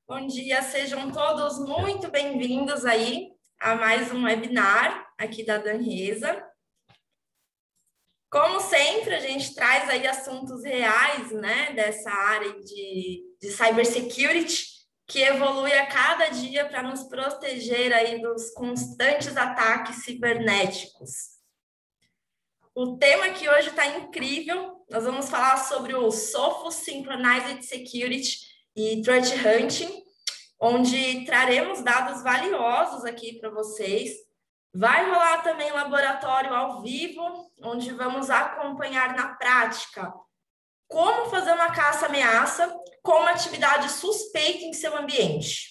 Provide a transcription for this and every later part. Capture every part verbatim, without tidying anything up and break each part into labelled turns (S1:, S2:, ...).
S1: Bom dia, sejam todos muito bem-vindos aí a mais um webinar aqui da Danresa. Como sempre, a gente traz aí assuntos reais, né, dessa área de, de cybersecurity, que evolui a cada dia para nos proteger aí dos constantes ataques cibernéticos. O tema aqui hoje está incrível. Nós vamos falar sobre o Sophos Synchronized Security e Threat Hunting, onde traremos dados valiosos aqui para vocês. Vai rolar também laboratório ao vivo, onde vamos acompanhar na prática como fazer uma caça-ameaça com uma atividade suspeita em seu ambiente.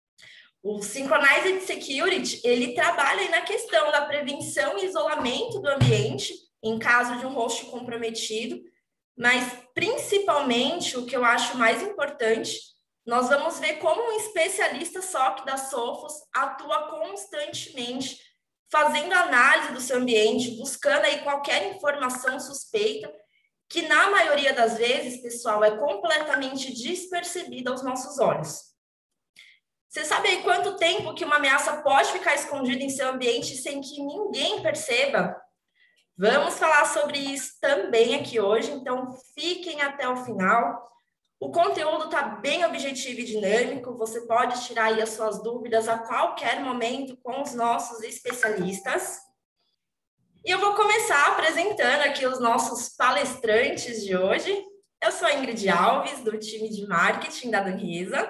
S1: O Synchronized Security, ele trabalha aí na questão da prevenção e isolamento do ambiente, em caso de um host comprometido, mas principalmente, o que eu acho mais importante, nós vamos ver como um especialista S O C da Sophos atua constantemente, fazendo análise do seu ambiente, buscando aí qualquer informação suspeita, que na maioria das vezes, pessoal, é completamente despercebida aos nossos olhos. Você sabe aí quanto tempo que uma ameaça pode ficar escondida em seu ambiente sem que ninguém perceba? Vamos falar sobre isso também aqui hoje, então fiquem até o final. O conteúdo está bem objetivo e dinâmico, você pode tirar aí as suas dúvidas a qualquer momento com os nossos especialistas. E eu vou começar apresentando aqui os nossos palestrantes de hoje. Eu sou a Ingrid Alves, do time de marketing da Danresa.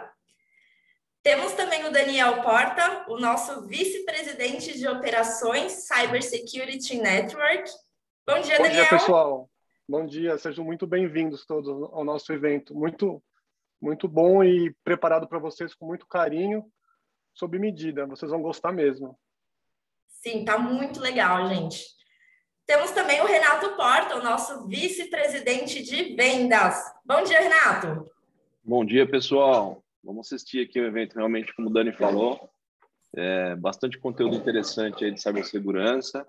S1: Temos também o Daniel Porta, o nosso vice-presidente de operações Cybersecurity Network. Bom dia,
S2: Bom
S1: Daniel.
S2: Bom dia, pessoal. Bom dia, sejam muito bem-vindos todos ao nosso evento. Muito, muito bom e preparado para vocês com muito carinho, sob medida. Vocês vão gostar mesmo.
S1: Sim, tá muito legal, gente. Temos também o Renato Porta, o nosso vice-presidente de vendas. Bom dia, Renato.
S3: Bom dia, pessoal. Vamos assistir aqui o evento, realmente, como o Dani falou. É, bastante conteúdo interessante aí de cibersegurança.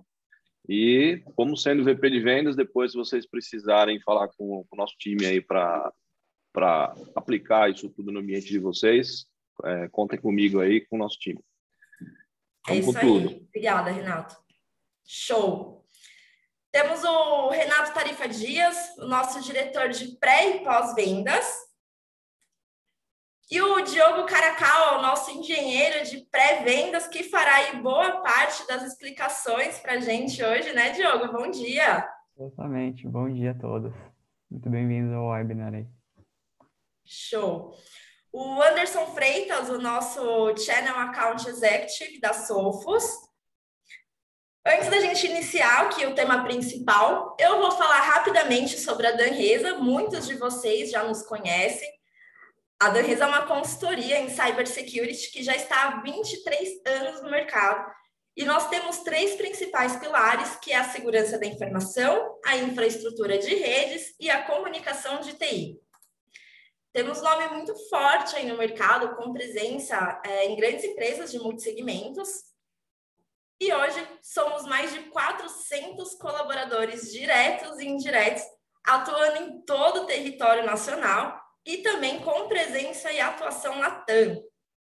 S3: E, como sendo V P de vendas, depois, se vocês precisarem falar com, com o nosso time aí para para aplicar isso tudo no ambiente de vocês, é, contem comigo aí, com o nosso time.
S1: Vamos é isso aí. Tudo. Obrigada, Renato. Show. Temos o Renato Tarifa Dias, o nosso diretor de pré e pós-vendas. E o Diogo Caracal, o nosso engenheiro de pré-vendas, que fará aí boa parte das explicações para a gente hoje, né, Diogo? Bom dia!
S4: Exatamente, bom dia a todos. Muito bem-vindos ao webinar aí.
S1: Show! O Anderson Freitas, o nosso Channel Account Executive da Sophos. Antes da gente iniciar aqui o tema principal, eu vou falar rapidamente sobre a Danresa. Muitos de vocês já nos conhecem. A Danresa é uma consultoria em cybersecurity que já está há vinte e três anos no mercado. E nós temos três principais pilares, que é a segurança da informação, a infraestrutura de redes e a comunicação de T I. Temos um nome muito forte aí no mercado, com presença é, em grandes empresas de multissegmentos. E hoje somos mais de quatrocentos colaboradores diretos e indiretos, atuando em todo o território nacional, e também com presença e atuação Latam.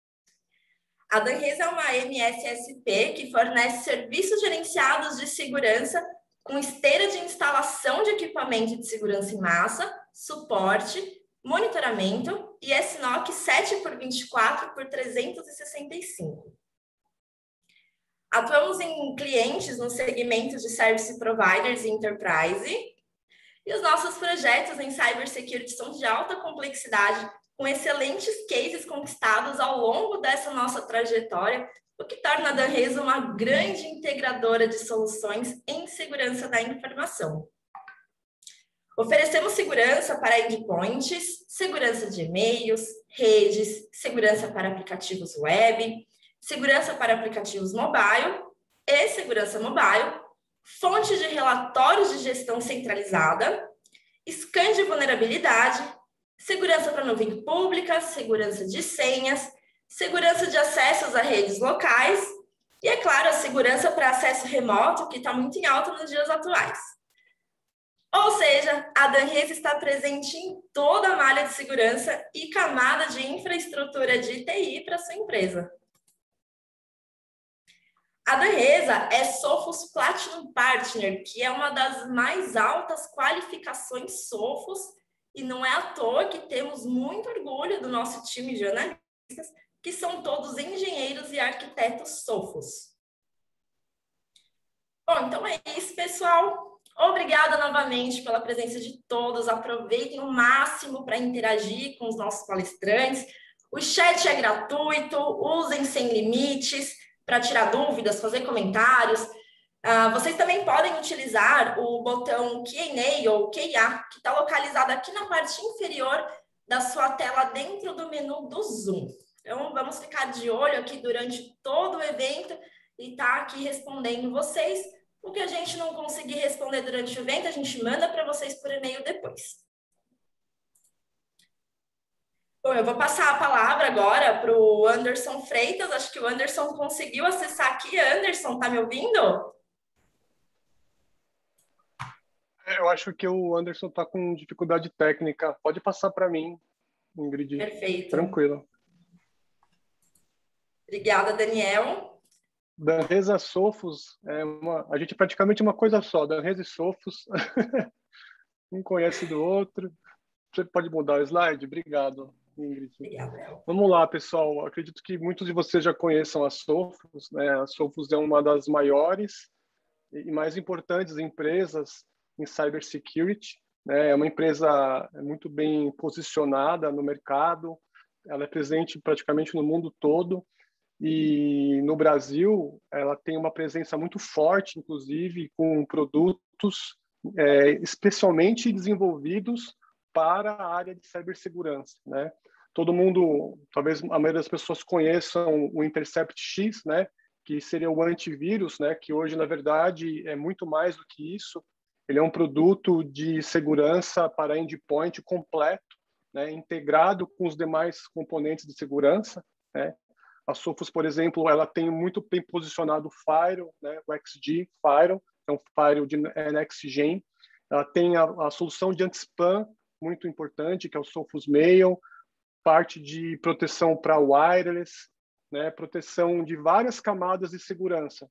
S1: A Danresa é uma M S S P que fornece serviços gerenciados de segurança com esteira de instalação de equipamento de segurança em massa, suporte, monitoramento e S N O C sete por vinte e quatro por trezentos e sessenta e cinco. Atuamos em clientes nos segmentos de Service Providers e Enterprise. E os nossos projetos em cybersecurity são de alta complexidade, com excelentes cases conquistados ao longo dessa nossa trajetória, o que torna a Danresa uma grande integradora de soluções em segurança da informação. Oferecemos segurança para endpoints, segurança de e-mails, redes, segurança para aplicativos web, segurança para aplicativos mobile e segurança mobile, fonte de relatórios de gestão centralizada, scan de vulnerabilidade, segurança para nuvem pública, segurança de senhas, segurança de acessos a redes locais e, é claro, a segurança para acesso remoto, que está muito em alta nos dias atuais. Ou seja, a Danresa está presente em toda a malha de segurança e camada de infraestrutura de T I para sua empresa. A Danresa é Sophos Platinum Partner, que é uma das mais altas qualificações Sophos, e não é à toa que temos muito orgulho do nosso time de analistas, que são todos engenheiros e arquitetos Sophos. Bom, então é isso, pessoal. Obrigada novamente pela presença de todos. Aproveitem o máximo para interagir com os nossos palestrantes. O chat é gratuito, usem sem limites para tirar dúvidas, fazer comentários. Uh, vocês também podem utilizar o botão Q and A ou Q e A, que está localizado aqui na parte inferior da sua tela dentro do menu do Zoom. Então, vamos ficar de olho aqui durante todo o evento e tá aqui respondendo vocês. O que a gente não conseguir responder durante o evento, a gente manda para vocês por e-mail depois. Bom, eu vou passar a palavra agora para o Anderson Freitas. Acho que o Anderson conseguiu acessar aqui. Anderson, tá me ouvindo?
S2: Eu acho que o Anderson está com dificuldade técnica. Pode passar para mim, Ingrid.
S1: Perfeito.
S2: Tranquilo.
S1: Obrigada, Daniel.
S2: Danresa Sophos, é uma, a gente é praticamente uma coisa só, Danresa e Sophos. Um conhece do outro. Você pode mudar o slide? Obrigado, Ingrid.
S1: Obrigada.
S2: Vamos lá, pessoal. Acredito que muitos de vocês já conheçam a Sophos, né? A Sophos é uma das maiores e mais importantes empresas em cybersecurity, né? É uma empresa muito bem posicionada no mercado, ela é presente praticamente no mundo todo e no Brasil ela tem uma presença muito forte, inclusive com produtos é, especialmente desenvolvidos para a área de cibersegurança, né? Todo mundo, talvez a maioria das pessoas conheçam o Intercept X, né? Que seria o antivírus, né? Que hoje, na verdade, é muito mais do que isso. Ele é um produto de segurança para endpoint completo, né? Integrado com os demais componentes de segurança, né? A Sophos, por exemplo, ela tem muito bem posicionado o Firewall, né? O X G Firewall, é um Firewall de Next Gen. Ela tem a, a solução de anti-spam, muito importante, que é o Sophos Mail, parte de proteção para wireless, né? Proteção de várias camadas de segurança.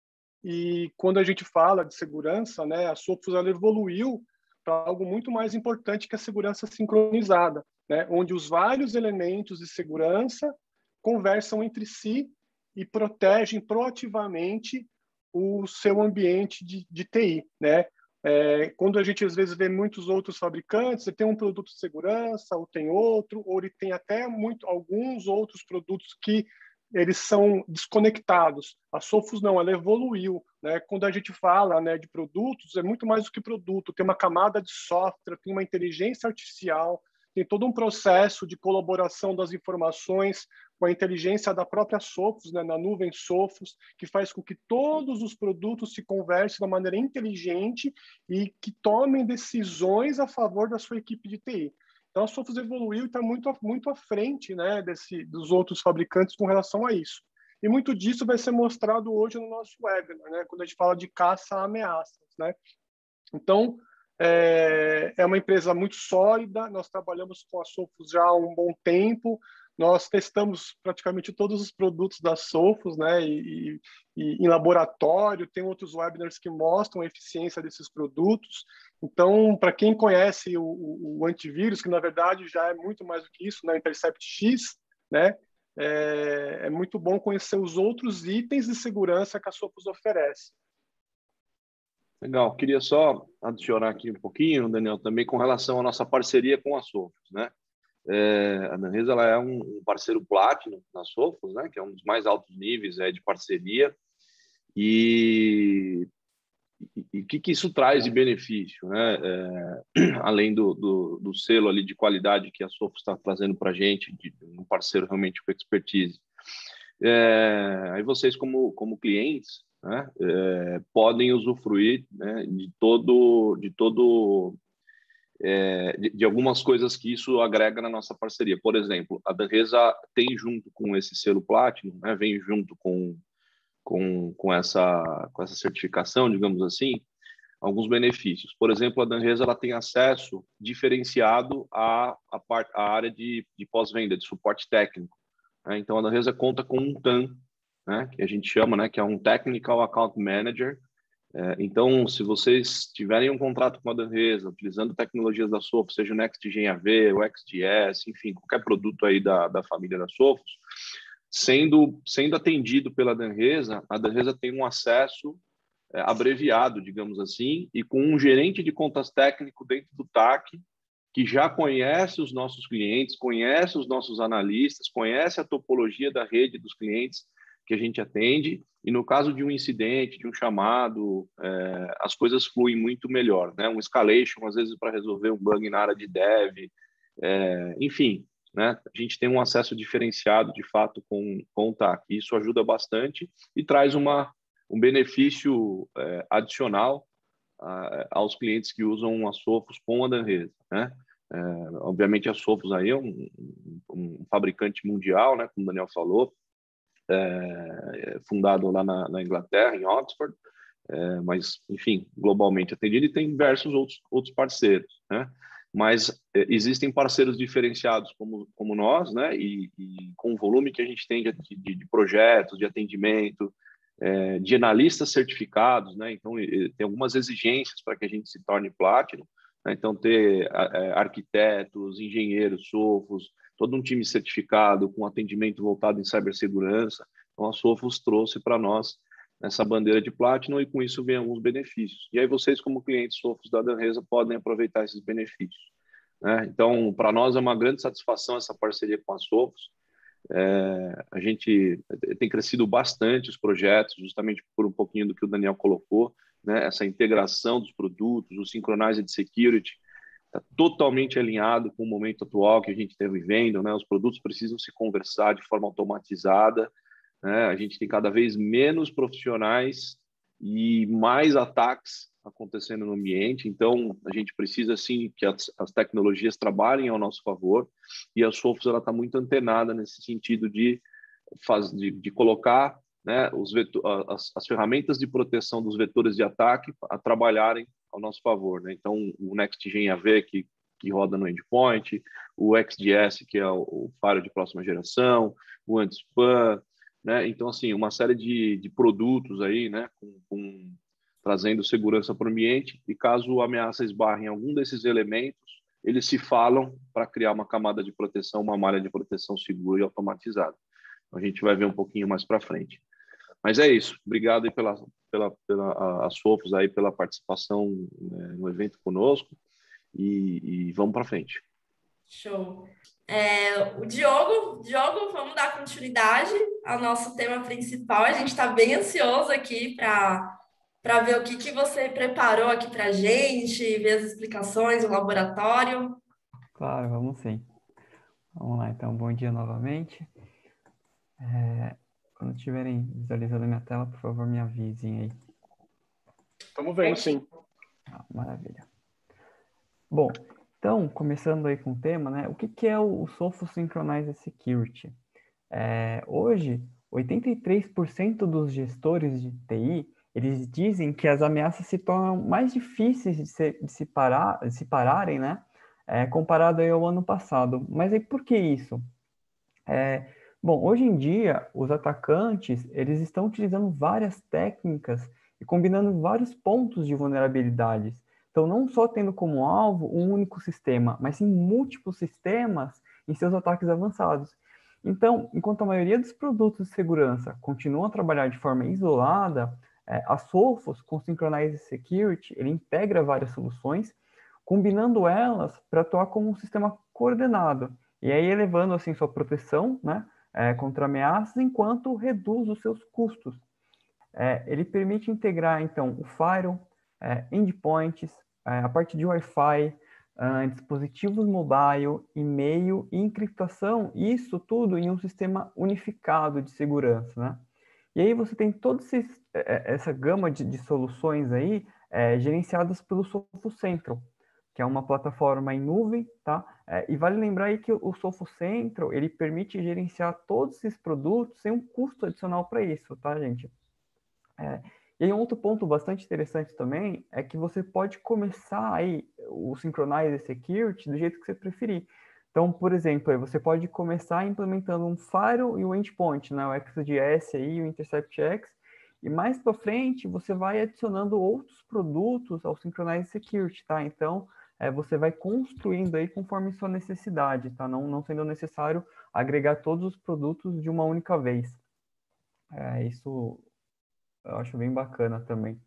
S2: E quando a gente fala de segurança, né, a Sophos ela evoluiu para algo muito mais importante que a segurança sincronizada, né, onde os vários elementos de segurança conversam entre si e protegem proativamente o seu ambiente de, de T I, né? É, quando a gente às vezes vê muitos outros fabricantes, ele tem um produto de segurança, ou tem outro, ou ele tem até muito, alguns outros produtos que eles são desconectados. A Sophos não, ela evoluiu, né? Quando a gente fala, né, de produtos, é muito mais do que produto, tem uma camada de software, tem uma inteligência artificial, tem todo um processo de colaboração das informações com a inteligência da própria Sophos, né, na nuvem Sophos, que faz com que todos os produtos se conversem de uma maneira inteligente e que tomem decisões a favor da sua equipe de T I. Então, a Sophos evoluiu e está muito, muito à frente, né, desse, dos outros fabricantes com relação a isso. E muito disso vai ser mostrado hoje no nosso webinar, né, quando a gente fala de caça a ameaças, né? Então, é, é uma empresa muito sólida, nós trabalhamos com a Sophos já há um bom tempo, nós testamos praticamente todos os produtos da Sophos, né, e, e em laboratório, tem outros webinars que mostram a eficiência desses produtos. Então, para quem conhece o, o, o antivírus, que na verdade já é muito mais do que isso, né, Intercept X, né, é, é muito bom conhecer os outros itens de segurança que a Sophos oferece.
S3: Legal, queria só adicionar aqui um pouquinho, Daniel, também com relação à nossa parceria com a Sophos, né? É, a Danresa ela é um parceiro Platinum na Sophos, né? Que é um dos mais altos níveis é, de parceria. E o que, que isso traz de benefício, né? É, além do, do, do selo ali de qualidade que a Sophos está trazendo para a gente, de um parceiro realmente com expertise. É, aí vocês, como, como clientes, né, é, podem usufruir, né, de todo, de todo é, de, de algumas coisas que isso agrega na nossa parceria. Por exemplo, a Danresa tem junto com esse selo Platinum, né, vem junto com, com, com, essa, com essa certificação, digamos assim, alguns benefícios. Por exemplo, a Danresa ela tem acesso diferenciado à, à, part, à área de, de pós-venda, de suporte técnico. Né? Então, a Danresa conta com um T A M, né, que a gente chama, né, que é um Technical Account Manager. É, então, se vocês tiverem um contrato com a Danresa, utilizando tecnologias da Sophos, seja o NextGen A V, o X D S, enfim, qualquer produto aí da, da família da Sophos, sendo, sendo atendido pela Danresa, a Danresa tem um acesso é, abreviado, digamos assim, e com um gerente de contas técnico dentro do T A C, que já conhece os nossos clientes, conhece os nossos analistas, conhece a topologia da rede dos clientes que a gente atende, e no caso de um incidente, de um chamado, é, as coisas fluem muito melhor, né? Um escalation, às vezes, para resolver um bug na área de dev, é, enfim, né? A gente tem um acesso diferenciado, de fato, com, com o T A C. Isso ajuda bastante e traz uma, um benefício é, adicional a, aos clientes que usam a Sophos com a Danresa, né? É, obviamente, a Sophos aí é um, um, um fabricante mundial, né? Como o Daniel falou, É, fundado lá na, na Inglaterra, em Oxford, é, mas, enfim, globalmente atendido, e tem diversos outros, outros parceiros, né? Mas é, existem parceiros diferenciados como, como nós, né? E, e com o volume que a gente tem de, de, de projetos, de atendimento, é, de analistas certificados, né? Então, e, tem algumas exigências para que a gente se torne Platinum, né? Então, ter é, arquitetos, engenheiros, Sophos, todo um time certificado com atendimento voltado em cibersegurança. Então, a Sophos trouxe para nós essa bandeira de Platinum e com isso vem alguns benefícios. E aí vocês, como clientes Sophos da Danresa, podem aproveitar esses benefícios, né? Então, para nós é uma grande satisfação essa parceria com a Sophos. É, a gente tem crescido bastante os projetos, justamente por um pouquinho do que o Daniel colocou, né? Essa integração dos produtos, o Synchronized Security, está totalmente alinhado com o momento atual que a gente está vivendo, né? Os produtos precisam se conversar de forma automatizada, né? A gente tem cada vez menos profissionais e mais ataques acontecendo no ambiente, então a gente precisa sim que as, as tecnologias trabalhem ao nosso favor, e a Sophos ela está muito antenada nesse sentido de, faz, de, de colocar, né, os vetor, as, as ferramentas de proteção dos vetores de ataque a trabalharem ao nosso favor, né? Então, o NextGen A V, que, que roda no endpoint, o X D S, que é o, o firewall de próxima geração, o anti-spam, né? Então, assim, uma série de, de produtos aí, né, com, com, trazendo segurança para o ambiente, e caso a ameaça esbarre em algum desses elementos, eles se falam para criar uma camada de proteção, uma malha de proteção segura e automatizada. A gente vai ver um pouquinho mais para frente. Mas é isso. Obrigado aí pela, pela, pela a, a Sophos aí pela participação, né, no evento conosco, e, e vamos para frente.
S1: Show. É, o Diogo, Diogo, vamos dar continuidade ao nosso tema principal. A gente está bem ansioso aqui para para ver o que, que você preparou aqui para a gente, ver as explicações, o laboratório.
S4: Claro, vamos sim. Vamos lá, então, bom dia novamente. É, quando estiverem visualizando a minha tela, por favor, me avisem aí.
S2: Estamos vendo, sim.
S4: Ah, maravilha. Bom, então, começando aí com o tema, né? O que, que é o, o Sophos Synchronized Security? É, hoje, oitenta e três por cento dos gestores de T I, eles dizem que as ameaças se tornam mais difíceis de se, de se, parar, de se pararem, né? É, comparado aí ao ano passado. Mas aí por que isso? É, bom, hoje em dia, os atacantes, eles estão utilizando várias técnicas e combinando vários pontos de vulnerabilidades. Então, não só tendo como alvo um único sistema, mas sim múltiplos sistemas em seus ataques avançados. Então, enquanto a maioria dos produtos de segurança continuam a trabalhar de forma isolada, é, a Sophos, com Synchronized Security, ele integra várias soluções, combinando elas para atuar como um sistema coordenado, e aí elevando assim sua proteção, né, é, contra ameaças, enquanto reduz os seus custos. É, ele permite integrar, então, o firewall, é, endpoints, é, a parte de Wi-Fi, Uh, dispositivos mobile, e-mail e encriptação, isso tudo em um sistema unificado de segurança, né? E aí você tem toda essa gama de, de soluções aí é, gerenciadas pelo Sophos Central, que é uma plataforma em nuvem, tá? É, e vale lembrar aí que o Sophos Central, ele permite gerenciar todos esses produtos sem um custo adicional para isso, tá, gente? É, E aí um outro ponto bastante interessante também é que você pode começar aí o Synchronize Security do jeito que você preferir. Então, por exemplo, aí você pode começar implementando um firewall e o endpoint, né? O X D S aí, o InterceptX, e mais para frente você vai adicionando outros produtos ao Synchronize Security, tá? Então, é, você vai construindo aí conforme sua necessidade, tá? Não, não sendo necessário agregar todos os produtos de uma única vez. É, isso eu acho bem bacana também.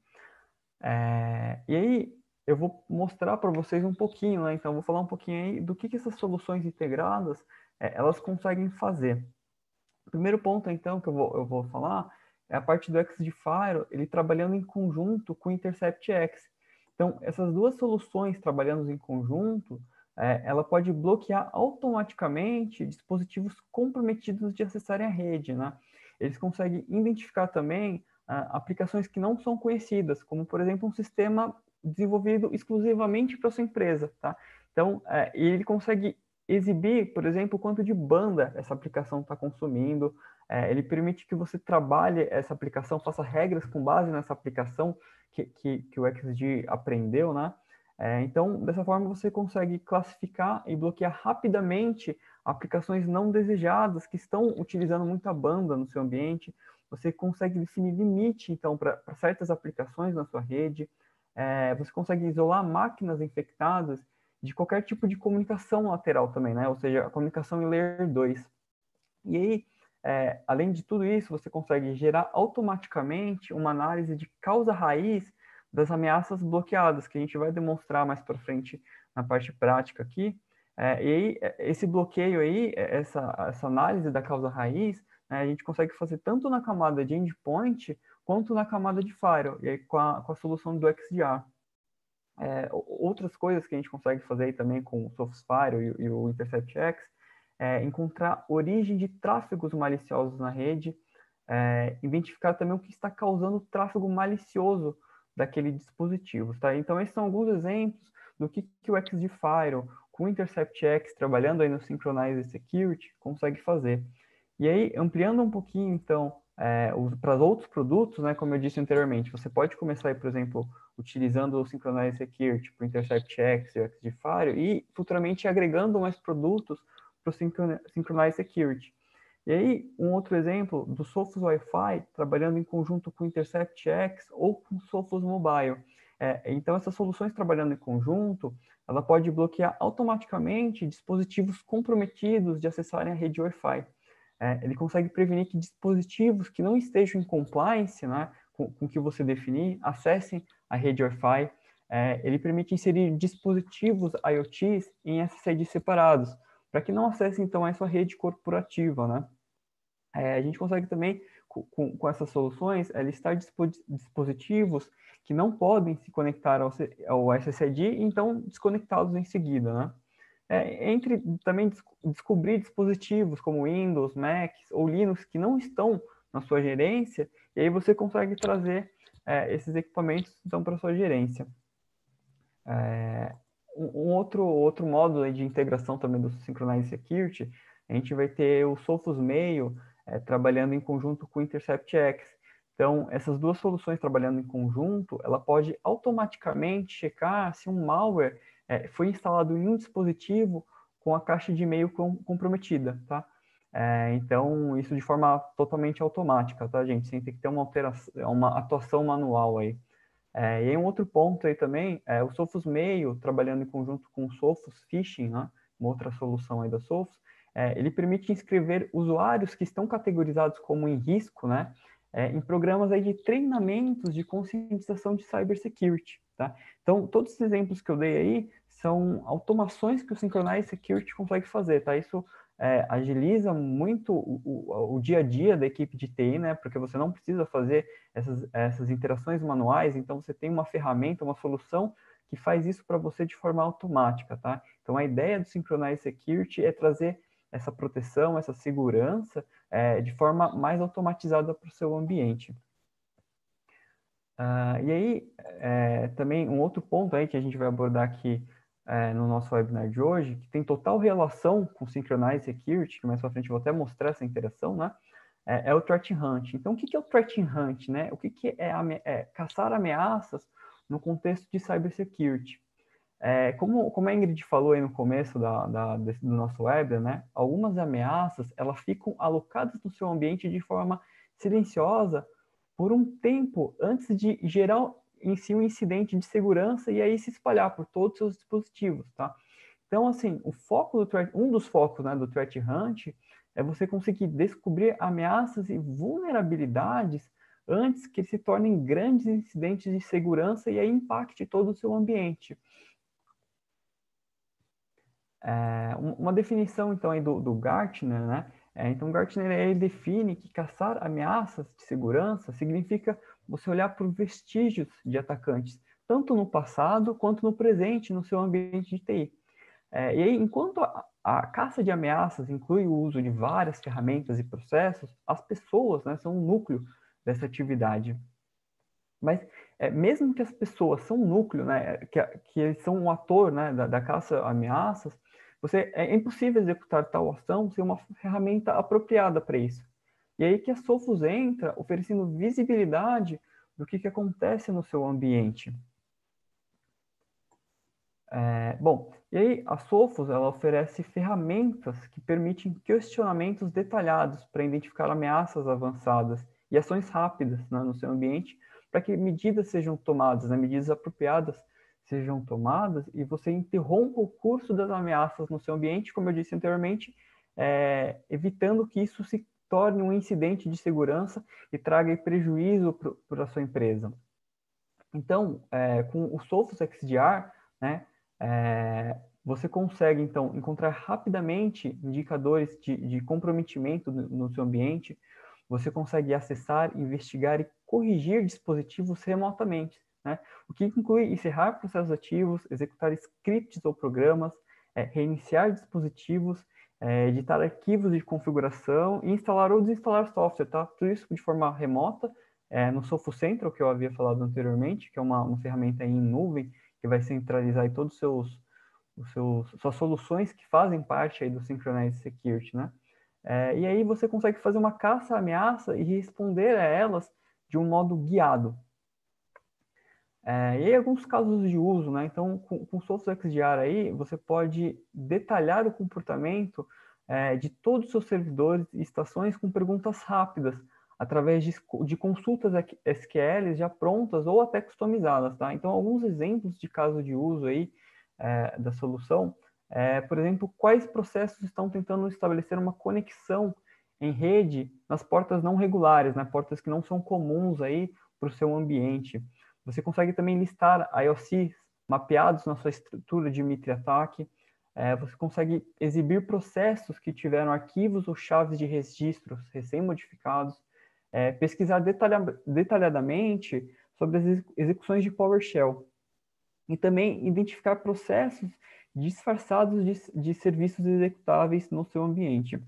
S4: É, e aí, eu vou mostrar para vocês um pouquinho, né? Então, eu vou falar um pouquinho aí do que, que essas soluções integradas, é, elas conseguem fazer. O primeiro ponto, então, que eu vou, eu vou falar é a parte do Xdfire, ele trabalhando em conjunto com o InterceptX. Então, essas duas soluções trabalhando em conjunto, é, ela pode bloquear automaticamente dispositivos comprometidos de acessarem a rede, né? Eles conseguem identificar também ah, aplicações que não são conhecidas, como, por exemplo, um sistema desenvolvido exclusivamente para sua empresa, tá? Então, é, ele consegue exibir, por exemplo, o quanto de banda essa aplicação está consumindo. É, ele permite que você trabalhe essa aplicação, faça regras com base nessa aplicação que, que, que o X D aprendeu, né? É, então, dessa forma, você consegue classificar e bloquear rapidamente aplicações não desejadas que estão utilizando muita banda no seu ambiente. Você consegue definir limite, então, para certas aplicações na sua rede. É, você consegue isolar máquinas infectadas de qualquer tipo de comunicação lateral também, né? Ou seja, a comunicação em layer dois. E aí, é, além de tudo isso, você consegue gerar automaticamente uma análise de causa raiz das ameaças bloqueadas, que a gente vai demonstrar mais para frente na parte prática aqui. É, e aí, esse bloqueio aí, essa, essa análise da causa raiz, né, a gente consegue fazer tanto na camada de endpoint quanto na camada de firewall, e aí com a, com a solução do X D R. É, outras coisas que a gente consegue fazer aí também com o SophsFire e, e o InterceptX é encontrar origem de tráfegos maliciosos na rede, é, identificar também o que está causando tráfego malicioso daquele dispositivo, tá? Então, esses são alguns exemplos do que, que o Xdfire com o InterceptX, trabalhando aí no Synchronize Security, consegue fazer. E aí, ampliando um pouquinho, então, é, para os outros produtos, né, como eu disse anteriormente, você pode começar aí, por exemplo, utilizando o Synchronize Security para o InterceptX e o Xdfire e futuramente agregando mais produtos para o Synchronize Security. E aí, um outro exemplo do Sophos Wi-Fi trabalhando em conjunto com o InterceptX ou com o Sophos Mobile. É, então, essas soluções trabalhando em conjunto, ela pode bloquear automaticamente dispositivos comprometidos de acessarem a rede Wi-Fi. É, ele consegue prevenir que dispositivos que não estejam em compliance, né, com, com o que você definir, acessem a rede Wi-Fi. É, ele permite inserir dispositivos IoTs em S S Ds separados, para que não acessem, então, a sua rede corporativa, né? É, a gente consegue também, com, com, com essas soluções, é, listar dispositivos que não podem se conectar ao, ao S S D e, então, desconectá-los em seguida, né? É, entre também des descobrir dispositivos como Windows, Macs ou Linux que não estão na sua gerência, e aí você consegue trazer é, esses equipamentos então para sua gerência. É, um outro, outro módulo de integração também do Synchronize Security, a gente vai ter o Sophos Mail é, trabalhando em conjunto com o InterceptX. Então, essas duas soluções trabalhando em conjunto, ela pode automaticamente checar se um malware é, foi instalado em um dispositivo com a caixa de e-mail com, comprometida, tá? É, então, isso de forma totalmente automática, tá, gente? Sem ter que ter uma, alteração, uma atuação manual aí. É, e aí um outro ponto aí também, é o Sophos Mail, trabalhando em conjunto com o Sophos Phishing, né? Uma outra solução aí da Sophos, é, ele permite inscrever usuários que estão categorizados como em risco, né? É, em programas aí de treinamentos de conscientização de cybersecurity, tá? Então, todos esses exemplos que eu dei aí são automações que o Synchronize Security consegue fazer, tá? Isso é, agiliza muito o, o, o dia a dia da equipe de T I, né? Porque você não precisa fazer essas, essas interações manuais, então você tem uma ferramenta, uma solução que faz isso para você de forma automática, tá? Então, a ideia do Synchronize Security é trazer essa proteção, essa segurança é, de forma mais automatizada para o seu ambiente. Uh, e aí, é, também um outro ponto aí que a gente vai abordar aqui é, no nosso webinar de hoje, que tem total relação com Synchronize Security, que mais para frente eu vou até mostrar essa interação, né? é, é o Threat Hunt. Então, o que, que é o Threat Hunt, né? O que, que é, ame- é caçar ameaças no contexto de cybersecurity? É, como, como a Ingrid falou aí no começo da, da, desse- do nosso webinar, né? Algumas ameaças, elas ficam alocadas no seu ambiente de forma silenciosa por um tempo antes de gerar em si um incidente de segurança e aí se espalhar por todos os seus dispositivos, tá? Então, assim, o foco do threat, um dos focos, né, do Threat Hunt é você conseguir descobrir ameaças e vulnerabilidades antes que se tornem grandes incidentes de segurança e aí impacte todo o seu ambiente. É, uma definição, então, aí do, do Gartner, né? É, então, Gartner ele define que caçar ameaças de segurança significa você olhar por vestígios de atacantes, tanto no passado quanto no presente, no seu ambiente de T I. É, e aí, enquanto a, a caça de ameaças inclui o uso de várias ferramentas e processos, as pessoas, né, são o núcleo dessa atividade. Mas é, mesmo que as pessoas são um núcleo, né, que, que eles são um ator, né, da, da caça a ameaças, você, é impossível executar tal ação sem uma ferramenta apropriada para isso. E aí que a Sophos entra oferecendo visibilidade do que, que acontece no seu ambiente. É, bom, e aí a Sophos ela oferece ferramentas que permitem questionamentos detalhados para identificar ameaças avançadas e ações rápidas, né, no seu ambiente, para que medidas sejam tomadas, né, medidas apropriadas sejam tomadas e você interrompa o curso das ameaças no seu ambiente, como eu disse anteriormente, é, evitando que isso se torne um incidente de segurança e traga prejuízo para a sua empresa. Então, é, com o Sophos X D R, né, é, você consegue, então, encontrar rapidamente indicadores de, de comprometimento no, no seu ambiente, você consegue acessar, investigar e corrigir dispositivos remotamente, né? O que inclui encerrar processos ativos, executar scripts ou programas, é, reiniciar dispositivos, é, editar arquivos de configuração e instalar ou desinstalar software, tá? Tudo isso de forma remota, é, no Sophos Central, que eu havia falado anteriormente, que é uma, uma ferramenta em nuvem, que vai centralizar aí todos os seus, os seus suas soluções que fazem parte aí do Synchronized Security, né? É, e aí você consegue fazer uma caça à ameaça e responder a elas de um modo guiado. É, e aí alguns casos de uso, né? Então, com, com o Sophos X D R aí, você pode detalhar o comportamento é, de todos os seus servidores e estações com perguntas rápidas, através de, de consultas S Q Ls já prontas ou até customizadas, tá? Então, alguns exemplos de caso de uso aí é, da solução, é, por exemplo, quais processos estão tentando estabelecer uma conexão em rede nas portas não regulares, né? Portas que não são comuns aí para o seu ambiente. Você consegue também listar I O Cs mapeados na sua estrutura de Mitre-ataque. É, você consegue exibir processos que tiveram arquivos ou chaves de registros recém-modificados. É, pesquisar detalha, detalhadamente sobre as execuções de PowerShell. E também identificar processos disfarçados de, de serviços executáveis no seu ambiente.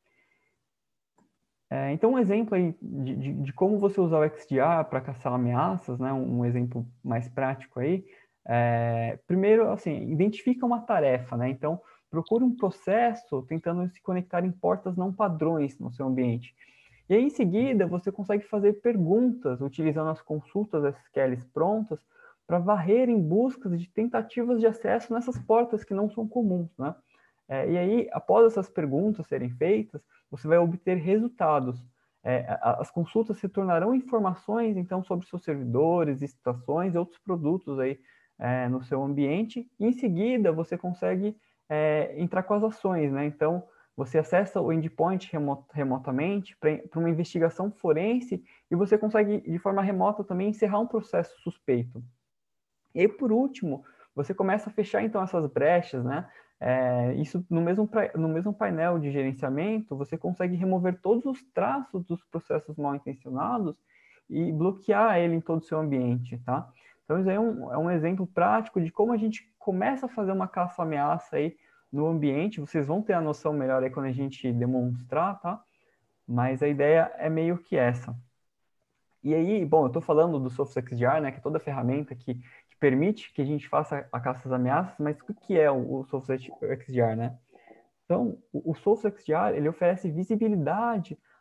S4: É, então, um exemplo aí de, de, de como você usar o X D R para caçar ameaças, né, um, um exemplo mais prático aí, é, primeiro, assim, identifica uma tarefa, né, então, procure um processo tentando se conectar em portas não padrões no seu ambiente. E aí, em seguida, você consegue fazer perguntas utilizando as consultas S Q Ls prontas para varrer em buscas de tentativas de acesso nessas portas que não são comuns, né? É, e aí, após essas perguntas serem feitas, você vai obter resultados. É, as consultas se tornarão informações, então, sobre seus servidores, estações e outros produtos aí é, no seu ambiente. E, em seguida, você consegue é, entrar com as ações, né? Então, você acessa o endpoint remotamente para uma investigação forense e você consegue, de forma remota, também encerrar um processo suspeito. E, por último, você começa a fechar, então, essas brechas, né? É, isso no mesmo, no mesmo painel de gerenciamento, você consegue remover todos os traços dos processos mal intencionados e bloquear ele em todo o seu ambiente, tá? Então, isso aí é um, é um exemplo prático de como a gente começa a fazer uma caça-ameaça aí no ambiente. Vocês vão ter a noção melhor aí quando a gente demonstrar, tá? Mas a ideia é meio que essa. E aí, bom, eu estou falando do Sophos X D R, né, que é toda a ferramenta que, que permite que a gente faça a caça às ameaças, mas o que é o, o Sophos X D R, né? Então, o, o Sophos X D R, ele oferece visibilidade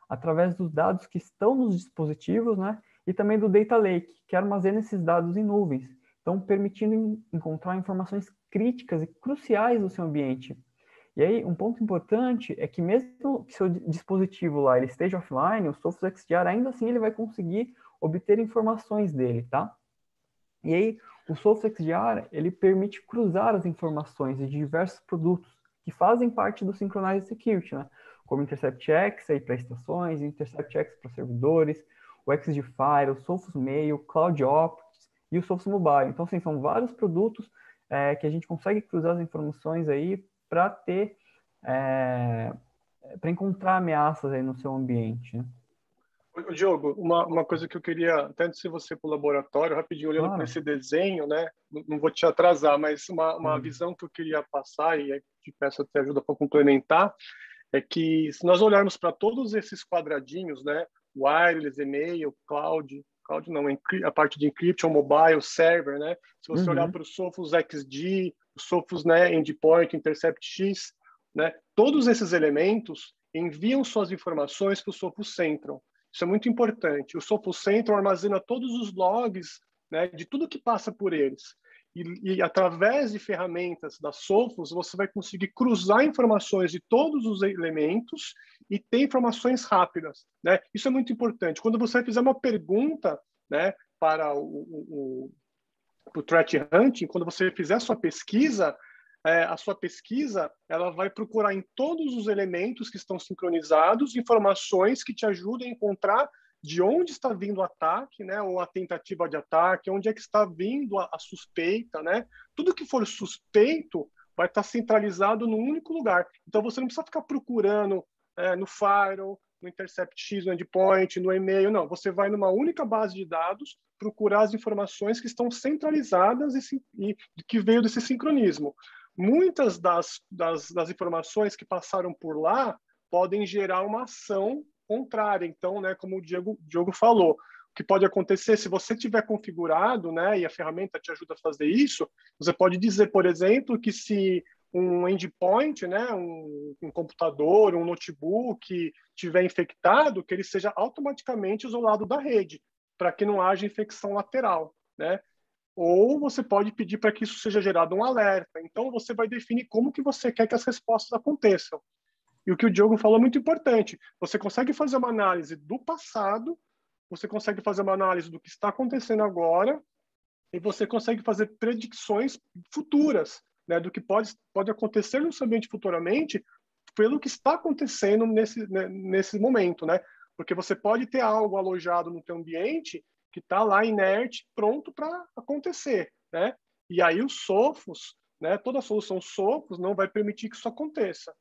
S4: através dos dados que estão nos dispositivos, né? E também do Data Lake, que armazena esses dados em nuvens, então permitindo encontrar informações críticas e cruciais do seu ambiente. E aí, um ponto importante é que mesmo que seu dispositivo lá ele esteja offline, o Sophos X D R ainda assim ele vai conseguir obter informações dele, tá? E aí, o Sophos X D R ele permite cruzar as informações de diversos produtos que fazem parte do Synchronized Security, né? Como Intercept X para estações, Intercept X para servidores, o X D Fire, o Sophos Mail, Cloud Ops e o Sophos Mobile. Então, assim, são vários produtos é, que a gente consegue cruzar as informações aí para ter, é, para encontrar ameaças aí no seu ambiente, né?
S2: Ô, Diogo, uma, uma coisa que eu queria, até antes de você para o laboratório, rapidinho, olhando
S4: Claro.
S2: para esse desenho, né? Não, não vou te atrasar, mas uma, uma
S4: Uhum.
S2: visão que eu queria passar, e aí te peço até ajuda para complementar, é que se nós olharmos para todos esses quadradinhos, né? Wireless, e-mail, cloud, cloud não, a parte de encryption, mobile, server, né? Se você
S4: Uhum.
S2: olhar para o Sophos X D, o Sophos, né, Endpoint, Intercept X, né? Todos esses elementos enviam suas informações para o Sophos Central. Isso é muito importante. O Sophos Central armazena todos os logs, né, de tudo que passa por eles. E, e através de ferramentas da Sophos, você vai conseguir cruzar informações de todos os elementos e ter informações rápidas, né? Isso é muito importante. Quando você fizer uma pergunta, né, para o, o, o threat hunting, quando você fizer a sua pesquisa, é, a sua pesquisa ela vai procurar em todos os elementos que estão sincronizados informações que te ajudem a encontrar de onde está vindo o ataque, né, ou a tentativa de ataque, onde é que está vindo a, a suspeita, né? Tudo que for suspeito vai estar centralizado num único lugar. Então você não precisa ficar procurando é, no firewall, no Intercept X, no Endpoint, no e-mail, não. Você vai numa única base de dados procurar as informações que estão centralizadas e, e que veio desse sincronismo. Muitas das, das, das informações que passaram por lá podem gerar uma ação contrária. Então, né, como o Diego, Diogo falou, o que pode acontecer se você tiver configurado, né, e a ferramenta te ajuda a fazer isso, você pode dizer, por exemplo, que se um endpoint, né, um, um computador, um notebook tiver infectado, que ele seja automaticamente isolado da rede, para que não haja infecção lateral, né? Ou você pode pedir para que isso seja gerado um alerta. Então, você vai definir como que você quer que as respostas aconteçam. E o que o Diogo falou é muito importante. Você consegue fazer uma análise do passado, você consegue fazer uma análise do que está acontecendo agora, e você consegue fazer predicções futuras, né, do que pode, pode acontecer no seu ambiente futuramente, pelo que está acontecendo nesse, né, nesse momento, né? Porque você pode ter algo alojado no teu ambiente que está lá inerte, pronto para acontecer, né? E aí o Sophos, né, toda a solução Sophos não vai permitir que isso aconteça.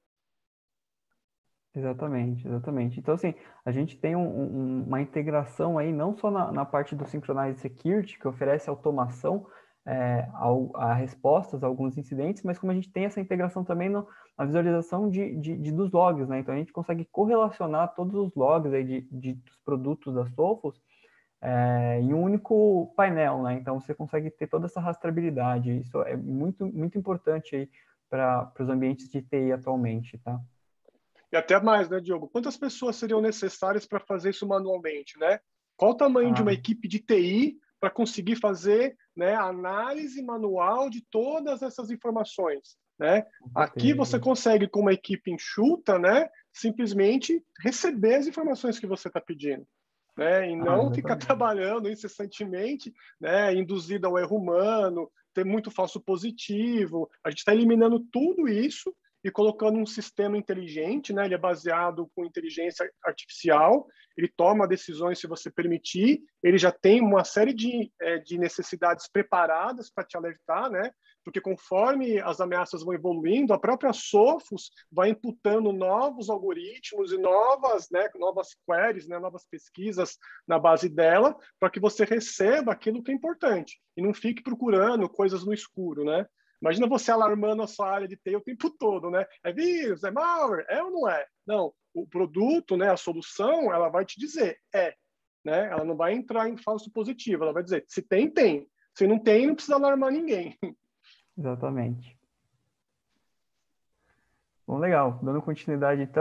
S4: Exatamente, exatamente. Então, assim, a gente tem um, um, uma integração aí, não só na, na parte do Synchronized Security, que oferece automação é, ao, a respostas a alguns incidentes, mas como a gente tem essa integração também no, na visualização de, de, de, dos logs, né? Então, a gente consegue correlacionar todos os logs aí de, de, dos produtos da Sophos é, em um único painel, né? Então, você consegue ter toda essa rastreabilidade. Isso é muito, muito importante aí para os ambientes de T I atualmente, tá?
S2: E até mais, né, Diogo? Quantas pessoas seriam necessárias para fazer isso manualmente, né? Qual o tamanho ah. de uma equipe de T I para conseguir fazer, né, a análise manual de todas essas informações, né? Aqui você consegue, com uma equipe enxuta, né, simplesmente receber as informações que você está pedindo, né? E não ah, ficar trabalhando incessantemente, né, induzido ao erro humano, ter muito falso positivo. A gente está eliminando tudo isso e colocando um sistema inteligente, né? Ele é baseado com inteligência artificial, ele toma decisões se você permitir, ele já tem uma série de, é, de necessidades preparadas para te alertar, né? Porque conforme as ameaças vão evoluindo, a própria Sophos vai imputando novos algoritmos e novas, né, novas queries, né, novas pesquisas na base dela, para que você receba aquilo que é importante e não fique procurando coisas no escuro, né? Imagina você alarmando a sua área de T I o tempo todo, né? É vírus, é malware, é ou não é? Não, o produto, né, a solução, ela vai te dizer, é, né? Ela não vai entrar em falso positivo, ela vai dizer, se tem, tem. Se não tem, não precisa alarmar ninguém.
S4: Exatamente. Bom, legal. Dando continuidade, então,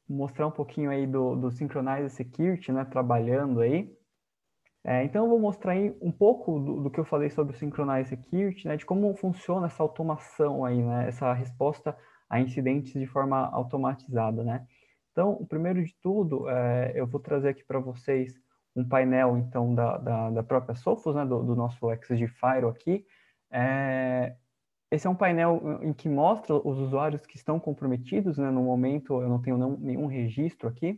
S4: mostrar um pouquinho aí do, do Synchronize Security, né, trabalhando aí. É, então, eu vou mostrar aí um pouco do, do que eu falei sobre o Synchronize Security, né, de como funciona essa automação aí, né, essa resposta a incidentes de forma automatizada, né. Então, o primeiro de tudo, é, eu vou trazer aqui para vocês um painel, então, da, da, da própria Sophos, né, do, do nosso X G Firewall aqui. É, esse é um painel em que mostra os usuários que estão comprometidos, né, no momento eu não tenho não, nenhum registro aqui.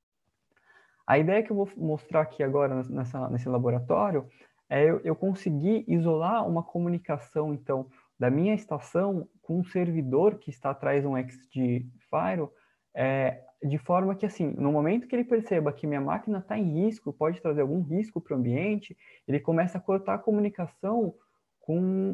S4: A ideia que eu vou mostrar aqui agora nessa, nesse laboratório é eu, eu conseguir isolar uma comunicação, então, da minha estação com um servidor que está atrás de um X G Firewall, é, de forma que, assim, no momento que ele perceba que minha máquina está em risco, pode trazer algum risco para o ambiente, ele começa a cortar a comunicação com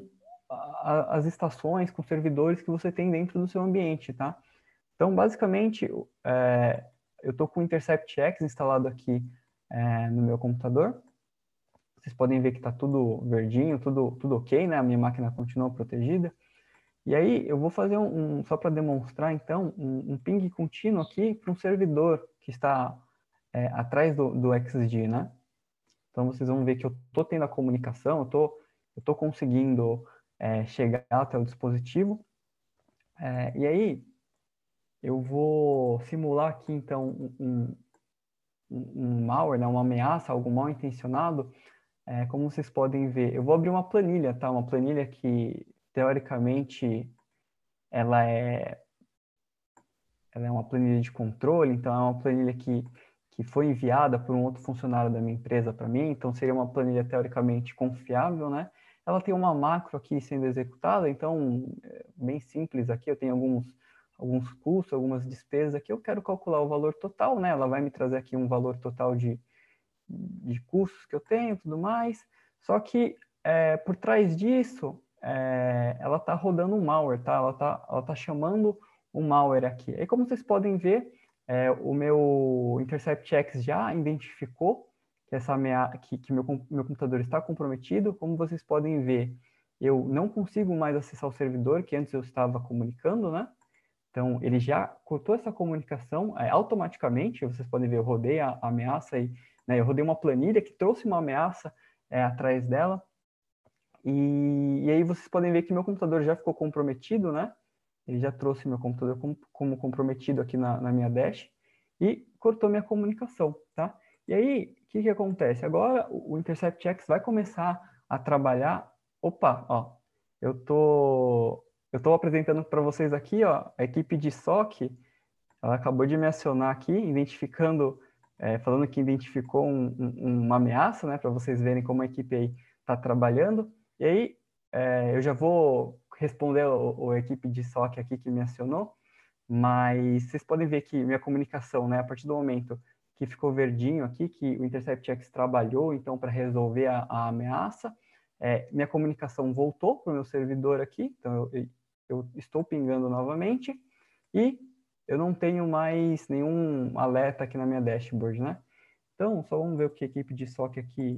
S4: a, as estações, com servidores que você tem dentro do seu ambiente, tá? Então, basicamente, é, eu estou com o InterceptX instalado aqui é, no meu computador. Vocês podem ver que está tudo verdinho, tudo, tudo ok, né? A minha máquina continua protegida. E aí, eu vou fazer um, um só para demonstrar, então, um, um ping contínuo aqui para um servidor que está é, atrás do, do X G, né? Então, vocês vão ver que eu estou tendo a comunicação, eu tô, estou conseguindo é, chegar até o dispositivo. É, e aí, eu vou simular aqui, então, um, um, um malware, né, uma ameaça, algo mal intencionado. É, como vocês podem ver, eu vou abrir uma planilha, tá? Uma planilha que, teoricamente, ela é, ela é uma planilha de controle, então é uma planilha que, que foi enviada por um outro funcionário da minha empresa para mim, então seria uma planilha teoricamente confiável, né? Ela tem uma macro aqui sendo executada, então, é bem simples aqui, eu tenho alguns alguns custos, algumas despesas aqui, eu quero calcular o valor total, né? Ela vai me trazer aqui um valor total de, de custos que eu tenho e tudo mais. Só que é, por trás disso, é, ela está rodando um malware, tá? Ela está ela tá chamando um malware aqui. E como vocês podem ver, é, o meu InterceptX já identificou que, essa ameaça, que, que meu, meu computador está comprometido. Como vocês podem ver, eu não consigo mais acessar o servidor que antes eu estava comunicando, né? Então, ele já cortou essa comunicação é, automaticamente. Vocês podem ver, eu rodei a, a ameaça e né, eu rodei uma planilha que trouxe uma ameaça é, atrás dela. E, e aí vocês podem ver que meu computador já ficou comprometido, né? Ele já trouxe meu computador como, como comprometido aqui na, na minha dash e cortou minha comunicação, tá? E aí, o que que acontece? Agora o InterceptX vai começar a trabalhar. Opa, ó, eu tô Eu estou apresentando para vocês aqui, ó, a equipe de S O C, ela acabou de me acionar aqui, identificando, é, falando que identificou um, um, uma ameaça, né, para vocês verem como a equipe aí está trabalhando. E aí, é, eu já vou responder o, a equipe de S O C aqui que me acionou, mas vocês podem ver que minha comunicação, né, a partir do momento que ficou verdinho aqui, que o InterceptX trabalhou, então, para resolver a, a ameaça, é, minha comunicação voltou para o meu servidor aqui, então eu, eu estou pingando novamente e eu não tenho mais nenhum alerta aqui na minha dashboard, né? Então, só vamos ver o que a equipe de S O C aqui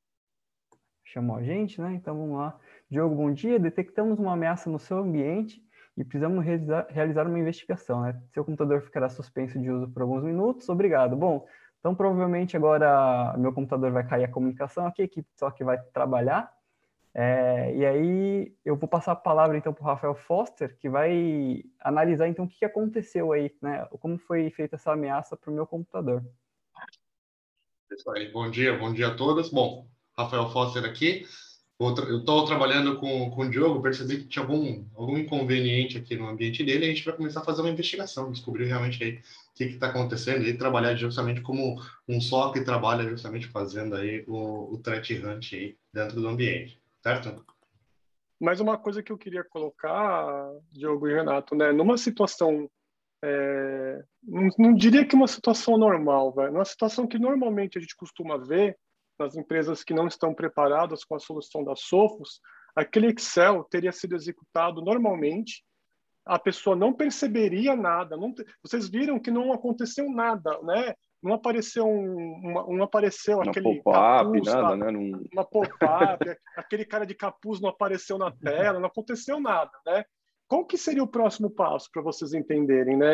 S4: chamou a gente, né? Então, vamos lá. Diogo, bom dia. Detectamos uma ameaça no seu ambiente e precisamos realizar, realizar uma investigação, né? Seu computador ficará suspenso de uso por alguns minutos. Obrigado. Bom, então, provavelmente agora meu computador vai cair a comunicação aqui, a equipe de S O C vai trabalhar. É, e aí eu vou passar a palavra então para o Rafael Foster, que vai analisar então o que aconteceu aí, né? Como foi feita essa ameaça para o meu computador.
S5: Pessoal, bom dia, bom dia a todos. Bom, Rafael Foster aqui. Eu estou trabalhando com, com o Diogo, percebi que tinha algum, algum inconveniente aqui no ambiente dele, e a gente vai começar a fazer uma investigação, descobrir realmente aí o que está acontecendo e trabalhar justamente como um S O C que trabalha justamente fazendo aí o, o threat hunt aí dentro do ambiente. Certo?
S2: Mas uma coisa que eu queria colocar, Diogo e Renato, né? Numa situação, é, não, não diria que uma situação normal, vai, numa situação que normalmente a gente costuma ver nas empresas que não estão preparadas com a solução da Sophos, aquele Excel teria sido executado normalmente, a pessoa não perceberia nada, não, vocês viram que não aconteceu nada, né? Não apareceu um, uma, não apareceu
S3: uma
S2: aquele
S3: pop-up,
S2: capuz,
S3: nada,
S2: a,
S3: né? Num...
S2: uma pop-up, aquele cara de capuz não apareceu na tela, não aconteceu nada, né? Qual que seria o próximo passo para vocês entenderem, né?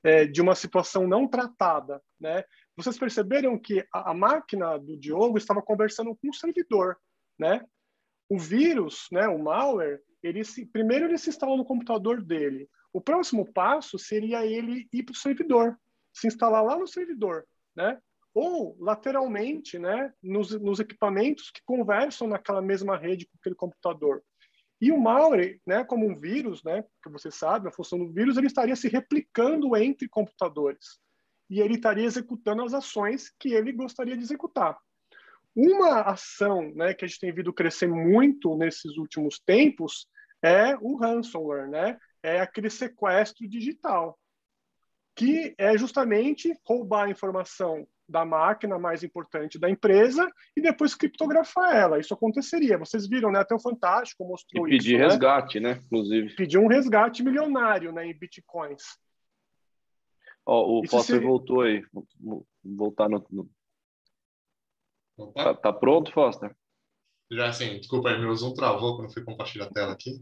S2: é, de uma situação não tratada, né? Vocês perceberam que a, a máquina do Diogo estava conversando com o servidor, né? O vírus, né, o malware, ele se, primeiro ele se instala no computador dele. O próximo passo seria ele ir para o servidor, se instalar lá no servidor, né? Ou lateralmente, né, nos, nos equipamentos que conversam naquela mesma rede com aquele computador. E o malware, né, como um vírus, né, que você sabe, a função do vírus, ele estaria se replicando entre computadores. E ele estaria executando as ações que ele gostaria de executar. Uma ação, né, que a gente tem visto crescer muito nesses últimos tempos é o ransomware, né? É aquele sequestro digital, que é justamente roubar a informação da máquina mais importante da empresa e depois criptografar ela. Isso aconteceria. Vocês viram, né? Até o Fantástico mostrou
S3: isso. E pedir
S2: isso,
S3: resgate,
S2: né?
S3: né? Inclusive.
S2: Pedir um resgate milionário, né, em bitcoins.
S3: Ó, o
S2: Isso
S3: Foster
S2: seria...
S3: voltou aí. Vou voltar no... no... Tá, tá pronto, Foster?
S5: Já sim. Desculpa aí, meu Zoom travou quando eu fui compartilhar a tela aqui.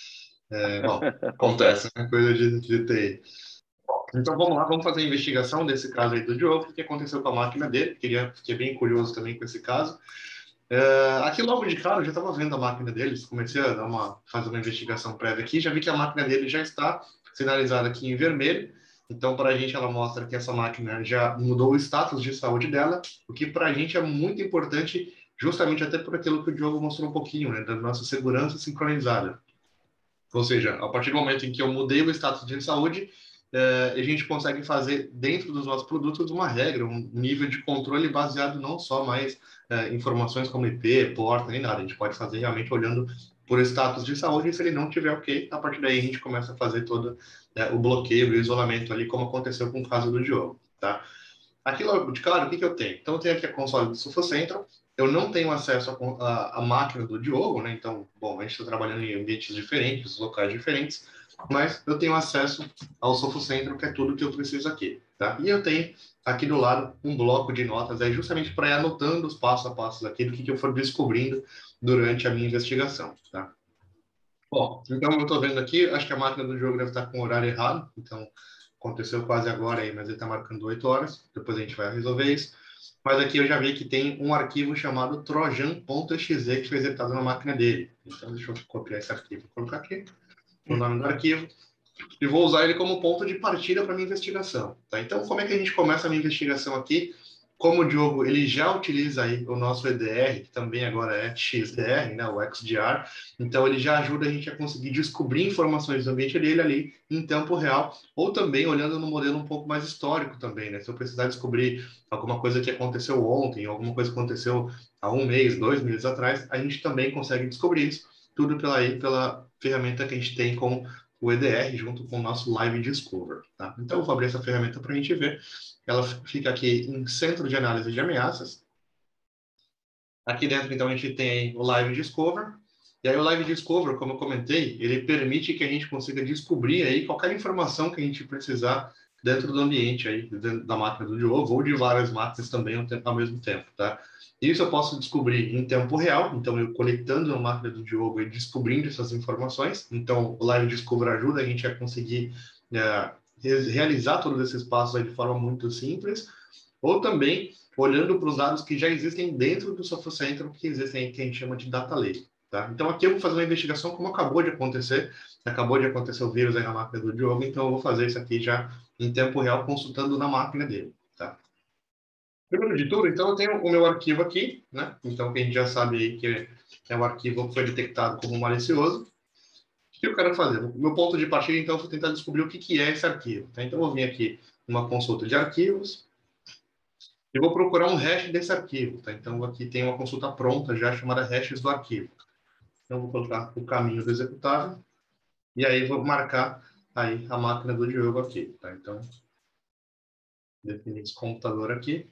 S5: É, bom, acontece, né? Coisa de, de T I. Então vamos lá, vamos fazer a investigação desse caso aí do Diogo, o que aconteceu com a máquina dele. Queria, fiquei bem curioso também com esse caso. É, aqui logo de cara eu já estava vendo a máquina deles, comecei a dar uma, fazer uma investigação prévia aqui, já vi que a máquina dele já está sinalizada aqui em vermelho. Então, para a gente, ela mostra que essa máquina já mudou o status de saúde dela, o que para a gente é muito importante, justamente até por aquilo que o Diogo mostrou um pouquinho, né, da nossa segurança sincronizada. Ou seja, a partir do momento em que eu mudei o status de saúde, eh, a gente consegue fazer dentro dos nossos produtos uma regra, um nível de controle baseado não só mais eh, informações como I P, porta, nem nada. A gente pode fazer realmente olhando por status de saúde, e se ele não tiver ok, a partir daí a gente começa a fazer todo eh, o bloqueio e o isolamento ali, como aconteceu com o caso do Diogo, tá? Aqui logo de cara, o que, que eu tenho? Então, eu tenho aqui a console do Sophos Central. Eu não tenho acesso à máquina do Diogo, né? Então, bom, a gente está trabalhando em ambientes diferentes, locais diferentes, mas eu tenho acesso ao Sophos Central, que é tudo que eu preciso aqui, tá? E eu tenho aqui do lado um bloco de notas aí, justamente para ir anotando os passos a passos aqui do que, que eu for descobrindo durante a minha investigação, tá? Bom, então eu estou vendo aqui, acho que a máquina do Diogo deve estar com o horário errado, então aconteceu quase agora aí, mas ele está marcando oito horas, depois a gente vai resolver isso. Mas aqui eu já vi que tem um arquivo chamado trojan.exe que foi executado na máquina dele. Então, deixa eu copiar esse arquivo e colocar aqui, o nome do arquivo, e vou usar ele como ponto de partida para minha investigação. Tá? Então, como é que a gente começa a minha investigação aqui? Como o Diogo ele já utiliza aí o nosso E D R, que também agora é X D R, né, o X D R, então ele já ajuda a gente a conseguir descobrir informações do ambiente dele ali em tempo real, ou também olhando no modelo um pouco mais histórico também, né? Se eu precisar descobrir alguma coisa que aconteceu ontem, alguma coisa que aconteceu há um mês, dois meses atrás, a gente também consegue descobrir isso, tudo pela, aí, pela ferramenta que a gente tem com o E D R junto com o nosso Live Discover, tá? Então eu vou abrir essa ferramenta para a gente ver. Ela fica aqui em Centro de Análise de Ameaças. Aqui dentro, então, a gente tem o Live Discover. E aí o Live Discover, como eu comentei, ele permite que a gente consiga descobrir aí qualquer informação que a gente precisar dentro do ambiente aí, dentro da máquina do Diogo, ou de várias máquinas também ao mesmo tempo, tá? Isso eu posso descobrir em tempo real, então eu conectando na máquina do Diogo e descobrindo essas informações. Então o Live Discover ajuda a gente a conseguir é, realizar todos esses passos aí de forma muito simples, ou também olhando para os dados que já existem dentro do Sophos Central, que existem aí, que a gente chama de Data Lake. Tá? Então aqui eu vou fazer uma investigação como acabou de acontecer, acabou de acontecer o vírus aí na máquina do Diogo, então eu vou fazer isso aqui já em tempo real, consultando na máquina dele. Tá? Primeiro de tudo, então eu tenho o meu arquivo aqui, né? Então que a gente já sabe aí que é um arquivo que foi detectado como malicioso. O que eu quero fazer? O meu ponto de partida, então, eu vou tentar descobrir o que, que é esse arquivo. Tá? Então eu vou vir aqui numa consulta de arquivos, e vou procurar um hash desse arquivo. Tá? Então, aqui tem uma consulta pronta já chamada hashes do arquivo. Então, vou colocar o caminho do executável. E aí, vou marcar aí a máquina do Diogo aqui. Tá? Então, definir esse computador aqui.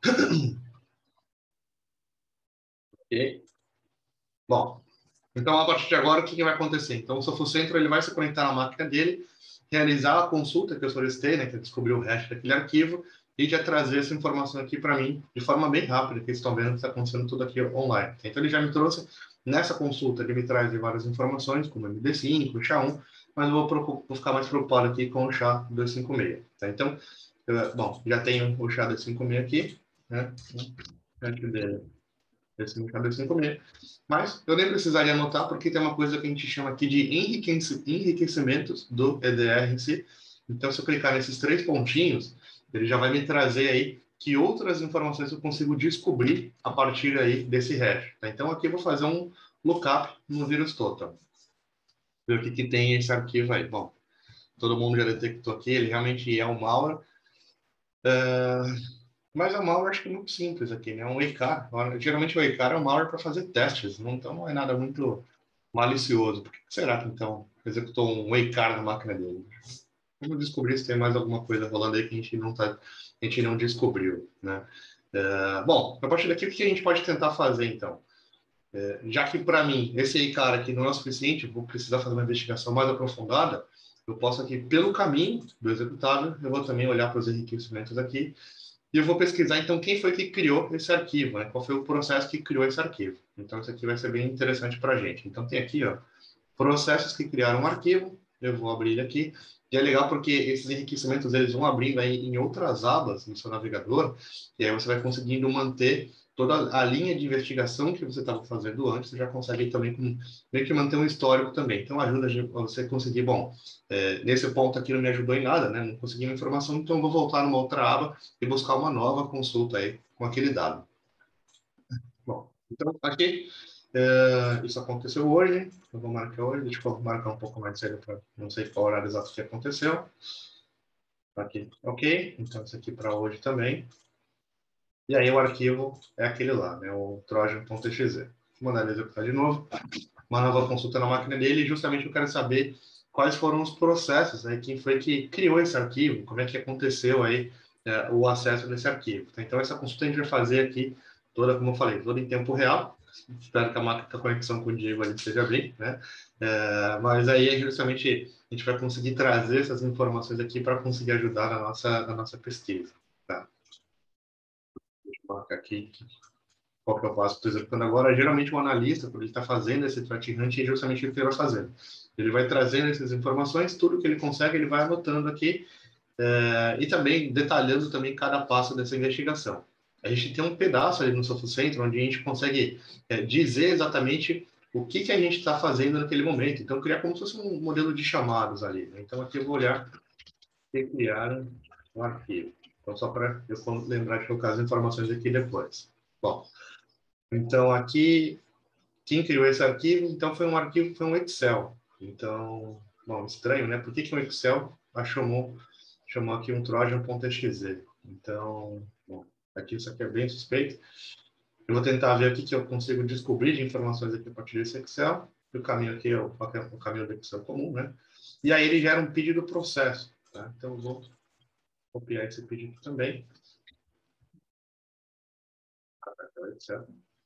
S5: Ok. Bom, então, a partir de agora, o que, que vai acontecer? Então, o Sophos Central ele vai se conectar na máquina dele, realizar a consulta que eu solicitei, né, que é descobrir o hash daquele arquivo, e já trazer essa informação aqui para mim de forma bem rápida, que vocês estão vendo que está acontecendo tudo aqui online. Então, ele já me trouxe, nessa consulta, ele me traz várias informações, como M D cinco, S H A um, mas eu vou, vou ficar mais preocupado aqui com o S H A duzentos e cinquenta e seis. Tá? Então, eu, bom, já tenho o S H A duzentos e cinquenta e seis aqui, né? Antes dele, esse S H A duzentos e cinquenta e seis. Mas eu nem precisaria anotar, porque tem uma coisa que a gente chama aqui de enriquecimentos do E D R em si. Então, se eu clicar nesses três pontinhos, ele já vai me trazer aí que outras informações eu consigo descobrir a partir aí desse hash. Tá? Então, aqui eu vou fazer um lookup no VirusTotal. Ver o que, que tem esse arquivo aí. Bom, todo mundo já detectou aqui, ele realmente é um malware. Uh, mas é um malware, acho que muito simples aqui, né? Um E K. Geralmente o E K é um malware para fazer testes, não, então não é nada muito malicioso. Por que será que, então, executou um E K na máquina dele? Vamos descobrir se tem mais alguma coisa rolando aí que a gente não, tá, a gente não descobriu, né? Uh, bom, a partir daqui, o que a gente pode tentar fazer, então? Uh, já que, para mim, esse E K aqui não é o suficiente, vou precisar fazer uma investigação mais aprofundada, eu posso aqui, pelo caminho do executável, eu vou também olhar para os enriquecimentos aqui, e eu vou pesquisar, então, quem foi que criou esse arquivo, né? Qual foi o processo que criou esse arquivo. Então, isso aqui vai ser bem interessante para a gente. Então, tem aqui, ó, processos que criaram um arquivo, eu vou abrir ele aqui, e é legal porque esses enriquecimentos, eles vão abrindo aí em outras abas no seu navegador, e aí você vai conseguindo manter toda a linha de investigação que você estava fazendo antes, você já consegue também com, meio que manter um histórico também. Então, ajuda a você conseguir, bom, é, nesse ponto aqui não me ajudou em nada, né? Não consegui uma informação, então eu vou voltar numa outra aba e buscar uma nova consulta aí com aquele dado. Bom, então aqui, é, isso aconteceu hoje, eu vou marcar hoje, deixa eu marcar um pouco mais cedo, para não sei qual horário exato que aconteceu. Aqui, ok, então isso aqui para hoje também. E aí o arquivo é aquele lá, né, o trojan.exe. Vou mandar ele executar de novo, uma nova consulta na máquina dele, e justamente eu quero saber quais foram os processos, né, quem foi que criou esse arquivo, como é que aconteceu aí é, o acesso desse arquivo. Então essa consulta a gente vai fazer aqui, toda, como eu falei, toda em tempo real. Espero que a máquina, a conexão com o Diego ali esteja bem, né? É, mas aí justamente a gente vai conseguir trazer essas informações aqui para conseguir ajudar na nossa, na nossa pesquisa. Tá? Deixa eu colocar aqui qual que é o passo que estou executando agora. Geralmente o analista, quando ele está fazendo esse threat hunt, é justamente o que ele vai fazendo. Ele vai trazendo essas informações, tudo que ele consegue, ele vai anotando aqui, é, e também detalhando também cada passo dessa investigação. A gente tem um pedaço ali no Software Center onde a gente consegue é, dizer exatamente o que, que a gente está fazendo naquele momento. Então, criar como se fosse um modelo de chamados ali. Né? Então, aqui eu vou olhar e criar um arquivo. Então, só para eu lembrar de colocar as informações aqui depois. Bom, então aqui, quem criou esse arquivo? Então, foi um arquivo, foi um Excel. Então, bom, estranho, né? Por que, que um Excel chamou, chamou aqui um trojan.exe? Então, bom, aqui isso aqui é bem suspeito. Eu vou tentar ver o que, que eu consigo descobrir de informações aqui a partir desse Excel. E o caminho aqui é o, o caminho do Excel comum, né? E aí ele gera um pedido processo. Tá? Então, eu vou copiar esse pedido também. Excel.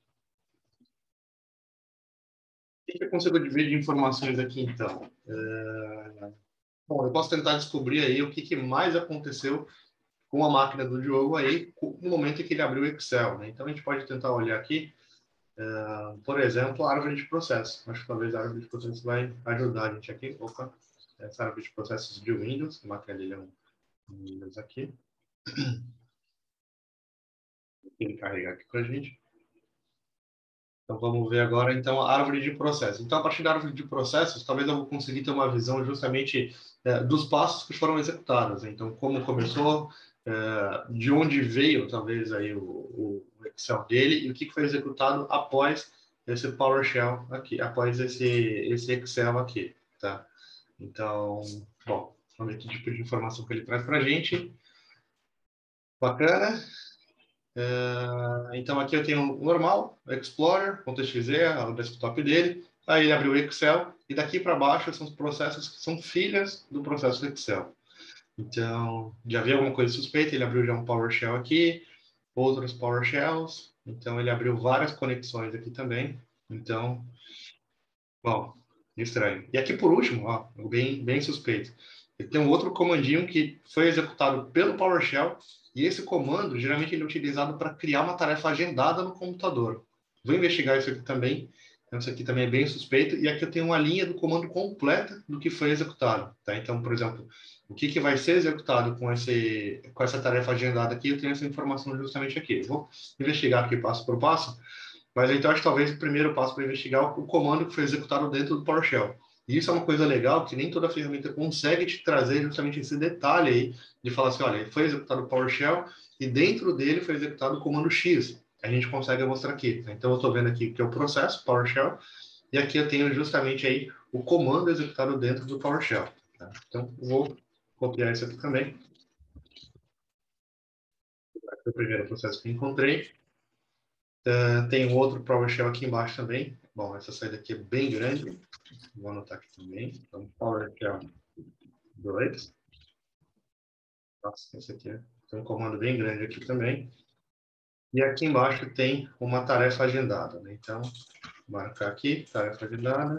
S5: O que, que eu consigo dividir de informações aqui, então? É... Bom, eu posso tentar descobrir aí o que, que mais aconteceu com a máquina do Diogo aí no momento em que ele abriu o Excel, né? Então, a gente pode tentar olhar aqui, uh, por exemplo, a árvore de processo. Acho que talvez a árvore de processo vai ajudar a gente aqui. Opa, essa árvore de processos de Windows, a máquina dele é um Windows aqui. Ele carregar aqui para a gente. Então, vamos ver agora, então, a árvore de processos. Então, a partir da árvore de processos, talvez eu vou conseguir ter uma visão justamente é, dos passos que foram executados. Então, como começou, é, de onde veio, talvez, aí o, o Excel dele e o que foi executado após esse PowerShell aqui, após esse, esse Excel aqui, tá? Então, bom, vamos ver que tipo de informação que ele traz para a gente. Bacana. Uh, então aqui eu tenho o normal, o Explorer.exe, o desktop dele, aí ele abriu o Excel, e daqui para baixo são os processos que são filhas do processo do Excel. Então, já vi alguma coisa suspeita, ele abriu já um PowerShell aqui, outros PowerShells, então ele abriu várias conexões aqui também, então, bom, estranho. E aqui por último, ó, bem, bem suspeito, ele tem um outro comandinho que foi executado pelo PowerShell, e esse comando, geralmente, ele é utilizado para criar uma tarefa agendada no computador. Vou investigar isso aqui também, Então, isso aqui também é bem suspeito. E aqui eu tenho uma linha do comando completa do que foi executado. Tá? Então, por exemplo, o que, que vai ser executado com, esse, com essa tarefa agendada aqui, eu tenho essa informação justamente aqui. Eu vou investigar aqui passo por passo, mas então acho que talvez o primeiro passo para investigar o comando que foi executado dentro do PowerShell. E isso é uma coisa legal, que nem toda ferramenta consegue te trazer justamente esse detalhe aí, de falar assim, olha, foi executado o PowerShell e dentro dele foi executado o comando X. A gente consegue mostrar aqui. Então, eu estou vendo aqui que é o processo PowerShell, e aqui eu tenho justamente aí o comando executado dentro do PowerShell. Tá? Então, vou copiar isso aqui também. Esse é o primeiro processo que eu encontrei. Uh, tem um outro PowerShell aqui embaixo também. Bom, essa saída aqui é bem grande. Vou anotar aqui também. Então, PowerShell dois. Nossa, esse aqui é tem um comando bem grande aqui também. E aqui embaixo tem uma tarefa agendada. Né? Então, vou marcar aqui, tarefa agendada.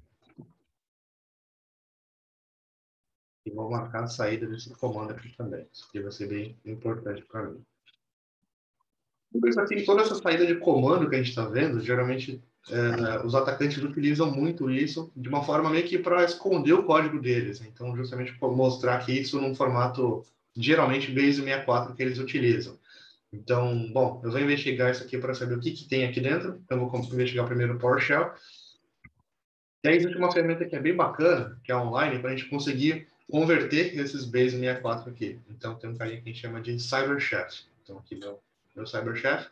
S5: E vou marcar a saída desse comando aqui também. Isso aqui vai ser bem importante para mim. Isso aqui, toda essa saída de comando que a gente está vendo, geralmente é, os atacantes utilizam muito isso de uma forma meio que para esconder o código deles. Então, justamente para mostrar que isso num formato, geralmente, base sessenta e quatro que eles utilizam. Então, bom, eu vou investigar isso aqui para saber o que, que tem aqui dentro. Então, eu vou investigar primeiro o PowerShell. E aí existe uma ferramenta que é bem bacana, que é online, para a gente conseguir converter esses base sessenta e quatro aqui. Então, tem um carinha que a gente chama de CyberChef. Então, aqui meu, meu CyberChef.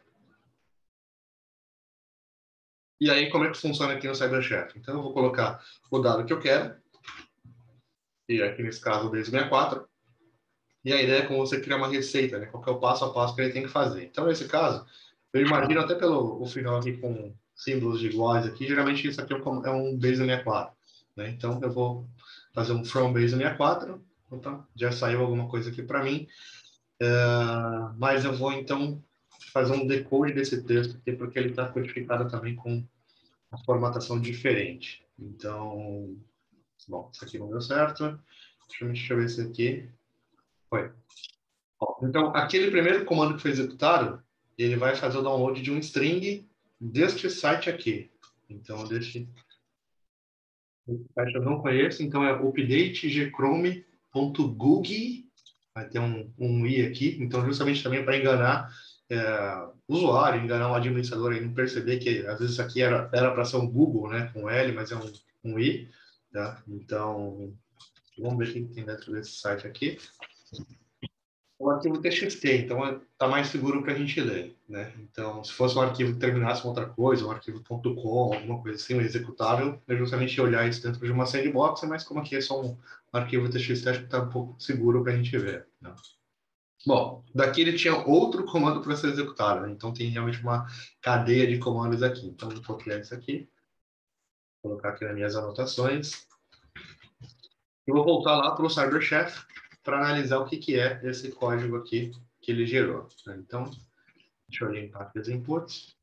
S5: E aí, como é que funciona aqui no CyberChef? Então, eu vou colocar o dado que eu quero. E aqui, nesse caso, o base sessenta e quatro. E a ideia é como você criar uma receita, né? Qual que é o passo a passo que ele tem que fazer. Então, nesse caso, eu imagino até pelo o final aqui com símbolos de iguais aqui, geralmente isso aqui é um, é um base sessenta e quatro. Né? Então, eu vou fazer um from base sessenta e quatro. Então, já saiu alguma coisa aqui para mim. Uh, mas eu vou, então, fazer um decode desse texto aqui, porque ele está codificado também com uma formatação diferente. Então, bom, isso aqui não deu certo. Deixa eu, deixa eu ver se aqui foi. Então, aquele primeiro comando que foi executado, ele vai fazer o download de um string deste site aqui. Então, deste site eu não conheço, então é update gchrome ponto google. Vai ter um, um i aqui, então justamente também para enganar é, o usuário, enganar um administrador e não perceber que às vezes isso aqui era para ser um Google, né, com L, mas é um, um i. Tá? Então, vamos ver o que tem dentro desse site aqui. O arquivo T X T, então está mais seguro para a gente ler, né? Então, se fosse um arquivo que terminasse com outra coisa, um arquivo .com, alguma coisa assim, um executável, é justamente olhar isso dentro de uma sandbox, mas como aqui é só um arquivo T X T, acho que está um pouco seguro para a gente ver, né? Bom, daqui ele tinha outro comando para ser executado, né? Então tem realmente uma cadeia de comandos aqui. Então, vou copiar isso aqui, vou colocar aqui nas minhas anotações, e vou voltar lá para o CyberChef, para analisar o que, que é esse código aqui que ele gerou. Né? Então, deixa eu limpar aqui os inputs.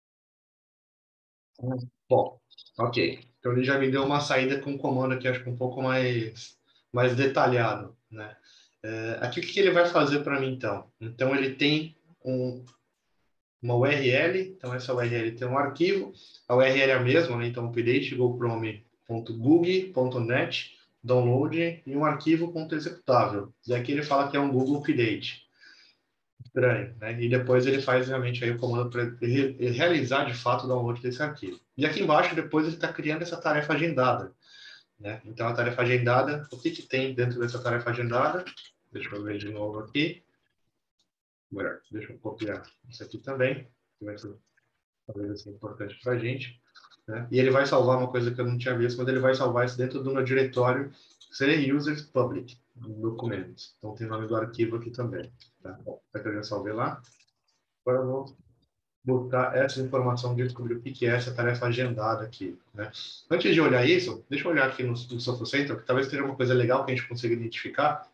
S5: Bom, ok. Então, ele já me deu uma saída com um comando aqui, acho que um pouco mais, mais detalhado. Né? É, aqui, o que, que ele vai fazer para mim, então? Então, ele tem um, uma U R L. Então, essa U R L tem um arquivo. A U R L é a mesma, né? Então, update gochrome ponto google ponto net download e um arquivo .executável. E aqui ele fala que é um Google Update. Estranho, né? E depois ele faz realmente aí o comando para ele realizar de fato o download desse arquivo. E aqui embaixo depois ele está criando essa tarefa agendada. Né? Então a tarefa agendada, o que, que tem dentro dessa tarefa agendada? Deixa eu ver de novo aqui. Melhor, deixa eu copiar isso aqui também, que vai ser talvez assim, importante para a gente. Né? E ele vai salvar uma coisa que eu não tinha visto, mas ele vai salvar isso dentro do meu diretório C Users Public, documentos. Então tem o nome do arquivo aqui também. Tá? Bom, que eu já salvei lá. Agora eu vou botar essa informação de descobrir o que é essa tarefa agendada aqui. Né? Antes de olhar isso, deixa eu olhar aqui no, no Software Center, que talvez seja uma coisa legal que a gente consiga identificar.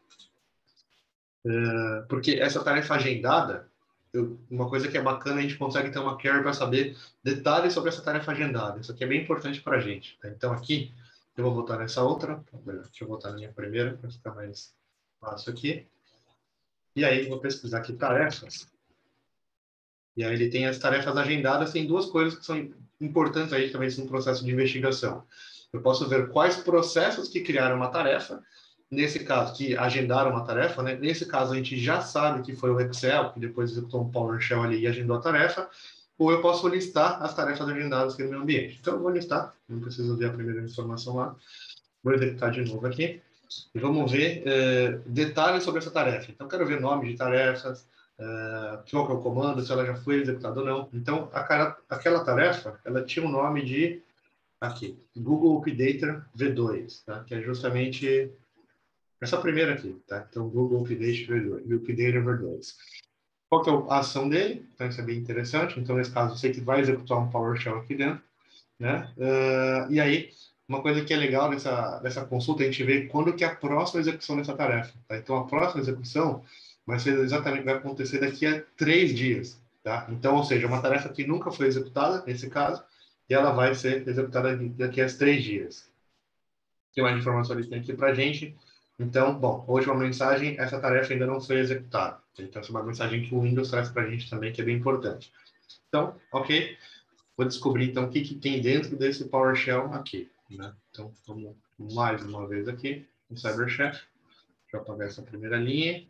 S5: Uh, porque essa tarefa agendada, Eu, uma coisa que é bacana, a gente consegue ter uma query para saber detalhes sobre essa tarefa agendada. Isso aqui é bem importante para a gente. Tá? Então, aqui, eu vou voltar nessa outra. Deixa eu voltar na minha primeira, para ficar mais fácil aqui. E aí, vou pesquisar aqui tarefas. E aí ele tem as tarefas agendadas, tem duas coisas que são importantes aí também no processo de investigação. Eu posso ver quais processos que criaram uma tarefa, nesse caso, que agendaram uma tarefa, né? Nesse caso, a gente já sabe que foi o Excel, que depois executou um PowerShell ali e agendou a tarefa, ou eu posso listar as tarefas agendadas aqui no meu ambiente. Então, eu vou listar, não preciso ver a primeira informação lá. Vou executar de novo aqui. E vamos ver eh, detalhes sobre essa tarefa. Então, quero ver nome de tarefas, eh, qual que é o comando, se ela já foi executada ou não. Então, a, aquela tarefa, ela tinha o nome de, aqui, Google Updater V dois, tá? Que é justamente essa primeira aqui, tá? Então, Google Updater V dois. Updater V dois. Qual que é a ação dele? Então, isso é bem interessante. Então, nesse caso, eu sei que vai executar um PowerShell aqui dentro, né? Uh, e aí, uma coisa que é legal dessa, dessa consulta, a gente vê quando que é a próxima execução dessa tarefa, tá? Então, a próxima execução vai ser exatamente, vai acontecer daqui a três dias, tá? Então, ou seja, uma tarefa que nunca foi executada, nesse caso, e ela vai ser executada daqui a três dias. Tem mais informação ali tem aqui pra gente. Então, bom, hoje uma mensagem, essa tarefa ainda não foi executada. Então, essa é uma mensagem que o Windows traz para a gente também, que é bem importante. Então, ok, vou descobrir então o que, que tem dentro desse PowerShell aqui, né? Então, vamos mais uma vez aqui no CyberChef. Deixa eu apagar essa primeira linha.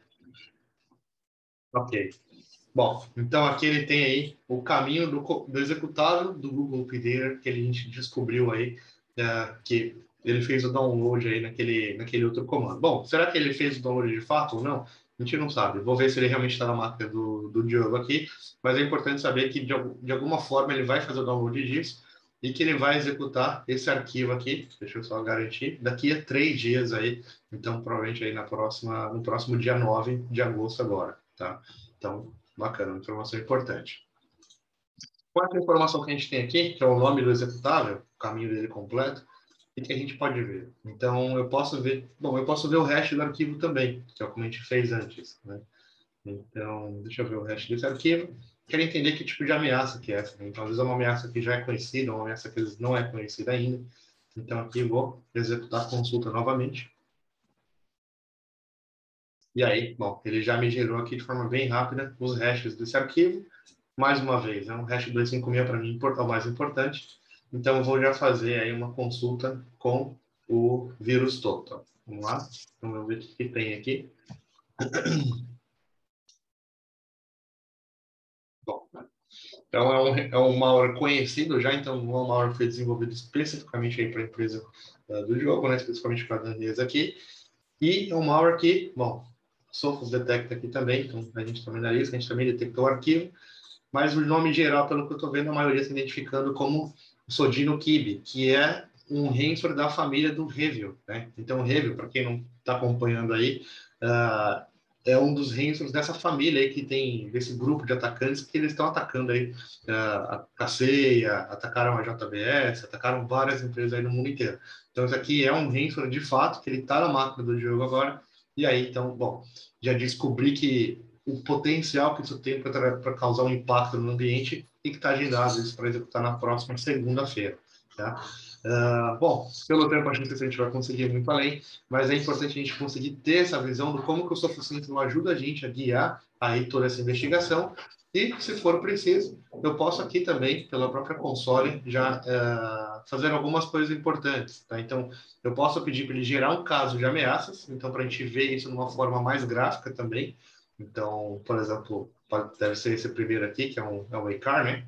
S5: Ok. Bom, então aqui ele tem aí o caminho do, do executável do Google Updater que a gente descobriu aí, uh, que ele fez o download aí naquele, naquele outro comando. Bom, será que ele fez o download de fato ou não? A gente não sabe. Vou ver se ele realmente está na máquina do, do Diogo aqui, mas é importante saber que de, de alguma forma ele vai fazer o download disso e que ele vai executar esse arquivo aqui, deixa eu só garantir, daqui a três dias aí, então provavelmente aí na próxima, no próximo dia nove de agosto agora, tá? Então, bacana, uma informação importante. Quarta informação que a gente tem aqui, que é o nome do executável, o caminho dele completo, e que a gente pode ver. Então, eu posso ver, bom, eu posso ver o hash do arquivo também, que é como a gente fez antes, né? Então, deixa eu ver o hash desse arquivo. Quero entender que tipo de ameaça que é essa, né? Então, às vezes é uma ameaça que já é conhecida, uma ameaça que não é conhecida ainda. Então, aqui eu vou executar a consulta novamente. E aí, bom, ele já me gerou aqui de forma bem rápida os hashes desse arquivo. Mais uma vez, é um hash duzentos e cinquenta e seis para mim é o mais importante. Então, eu vou já fazer aí uma consulta com o vírus total. Vamos lá? Então, vamos ver o que tem aqui. Bom, então, é um, é um malware conhecido já, então não é um malware que foi desenvolvido especificamente para a empresa uh, do jogo, né, especificamente para a Danês aqui. E é um malware que, bom, Sophos detecta aqui também, então a gente também analisa, a gente também detectou o arquivo, mas o nome geral, pelo que eu estou vendo, a maioria se identificando como Sodino Kibi, que é um ransomware da família do Revil, né? Então, o Revil, para quem não está acompanhando aí, uh, é um dos ransomwares dessa família aí que tem, desse grupo de atacantes que eles estão atacando aí uh, a Ceia, atacaram a J B S, atacaram várias empresas aí no mundo inteiro. Então, isso aqui é um ransomware de fato, que ele está na máquina do jogo agora, e aí, então, bom, já descobri que o potencial que isso tem para causar um impacto no ambiente e que está agendado isso para executar na próxima segunda-feira, tá? Uh, bom, pelo tempo a gente não sei se a gente vai conseguir ir muito além, mas é importante a gente conseguir ter essa visão de como que o Sophos Sentinel ajuda a gente a guiar aí toda essa investigação e, se for preciso, eu posso aqui também, pela própria console, já uh, fazer algumas coisas importantes, tá? Então, eu posso pedir para ele gerar um caso de ameaças, então para a gente ver isso de uma forma mais gráfica também. Então, por exemplo, pode, deve ser esse primeiro aqui, que é um, é um A C A R, né?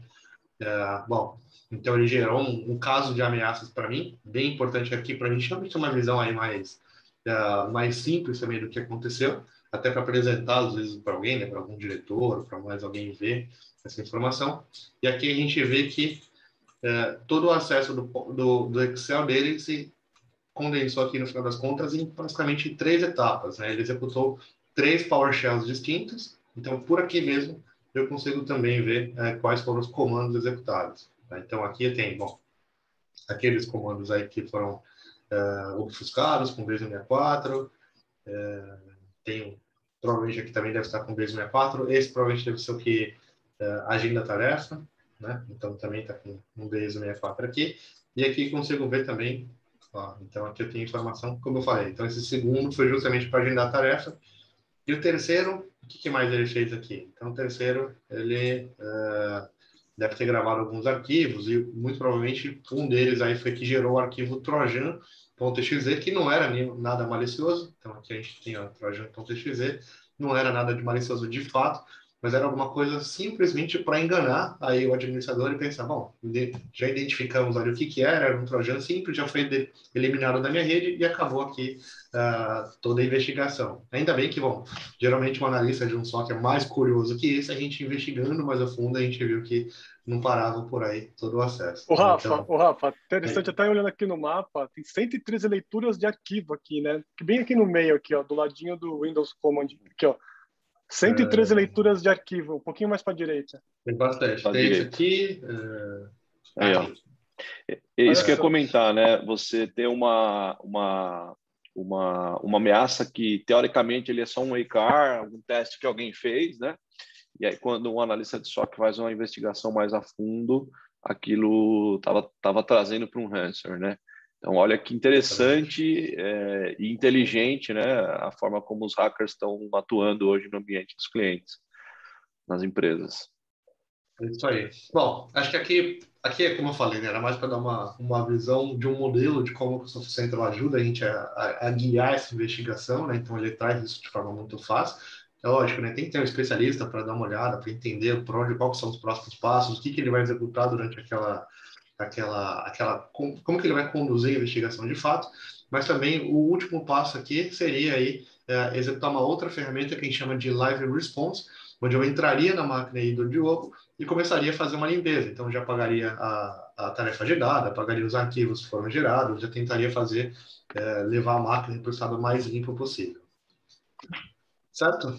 S5: Uh, bom, então ele gerou um, um caso de ameaças para mim, bem importante aqui para a gente realmente ter uma visão aí mais, uh, mais simples também do que aconteceu, até para apresentar às vezes para alguém, né, para algum diretor, para mais alguém ver essa informação. E aqui a gente vê que uh, todo o acesso do, do, do Excel dele se condensou aqui no final das contas em basicamente três etapas, né? Ele executou três PowerShells distintos, então por aqui mesmo eu consigo também ver é, quais foram os comandos executados. Tá? Então aqui tem, bom, aqueles comandos aí que foram uh, obfuscados com B sessenta e quatro, uh, tem provavelmente aqui também deve estar com B sessenta e quatro, esse provavelmente deve ser o que uh, agenda a tarefa, né? Então também está com um B sessenta e quatro aqui, e aqui consigo ver também, ó, então aqui eu tenho informação, como eu falei, então esse segundo foi justamente para agendar a tarefa. E o terceiro O que, que mais ele fez aqui? Então, o terceiro, ele uh, deve ter gravado alguns arquivos e, muito provavelmente, um deles aí foi que gerou o arquivo trojan.exe, que não era nada malicioso. Então, aqui a gente tem o trojan.exe, não era nada de malicioso de fato, mas era alguma coisa simplesmente para enganar aí o administrador e pensar, bom, já identificamos ali o que, que era, era um trojan simples, já foi de, eliminado da minha rede e acabou aqui uh, toda a investigação. Ainda bem que, bom, geralmente um analista de um S O C é mais curioso que esse, a gente investigando mais a fundo, a gente viu que não parava por aí todo o acesso.
S2: O Rafa,
S5: então,
S2: o Rafa, interessante, é. até olhando aqui no mapa, tem cento e treze leituras de arquivo aqui, né? Bem aqui no meio, aqui, ó, do ladinho do Windows Command, aqui, ó. cento e treze é... leituras de arquivo, um pouquinho mais para a direita.
S5: Tem bastante. Tem esse aqui. Uh...
S3: Aí, ó. É isso que eu ia comentar, né? Você ter uma, uma, uma, uma ameaça que, teoricamente, ele é só um A C R, algum teste que alguém fez, né? E aí, quando um analista de S O C faz uma investigação mais a fundo, aquilo estava tava trazendo para um ransomware, né? Então, olha que interessante é, e inteligente, né? A forma como os hackers estão atuando hoje no ambiente dos clientes, nas empresas.
S5: Isso aí. Bom, acho que aqui, aqui é como eu falei, né? Era mais para dar uma, uma visão de um modelo de como o Sophos Central ajuda a gente a, a, a guiar essa investigação, né? Então, ele traz isso de forma muito fácil. É lógico, né? Tem que ter um especialista para dar uma olhada, para entender por onde, quais são os próximos passos, o que, que ele vai executar durante aquela, aquela, aquela, como, como que ele vai conduzir a investigação de fato. Mas também o último passo aqui seria aí é, executar uma outra ferramenta que a gente chama de Live Response, onde eu entraria na máquina aí do Diogo e começaria a fazer uma limpeza. Então, já apagaria a, a tarefa gerada, apagaria os arquivos que foram gerados, já tentaria fazer, é, levar a máquina para o estado mais limpo possível. Certo?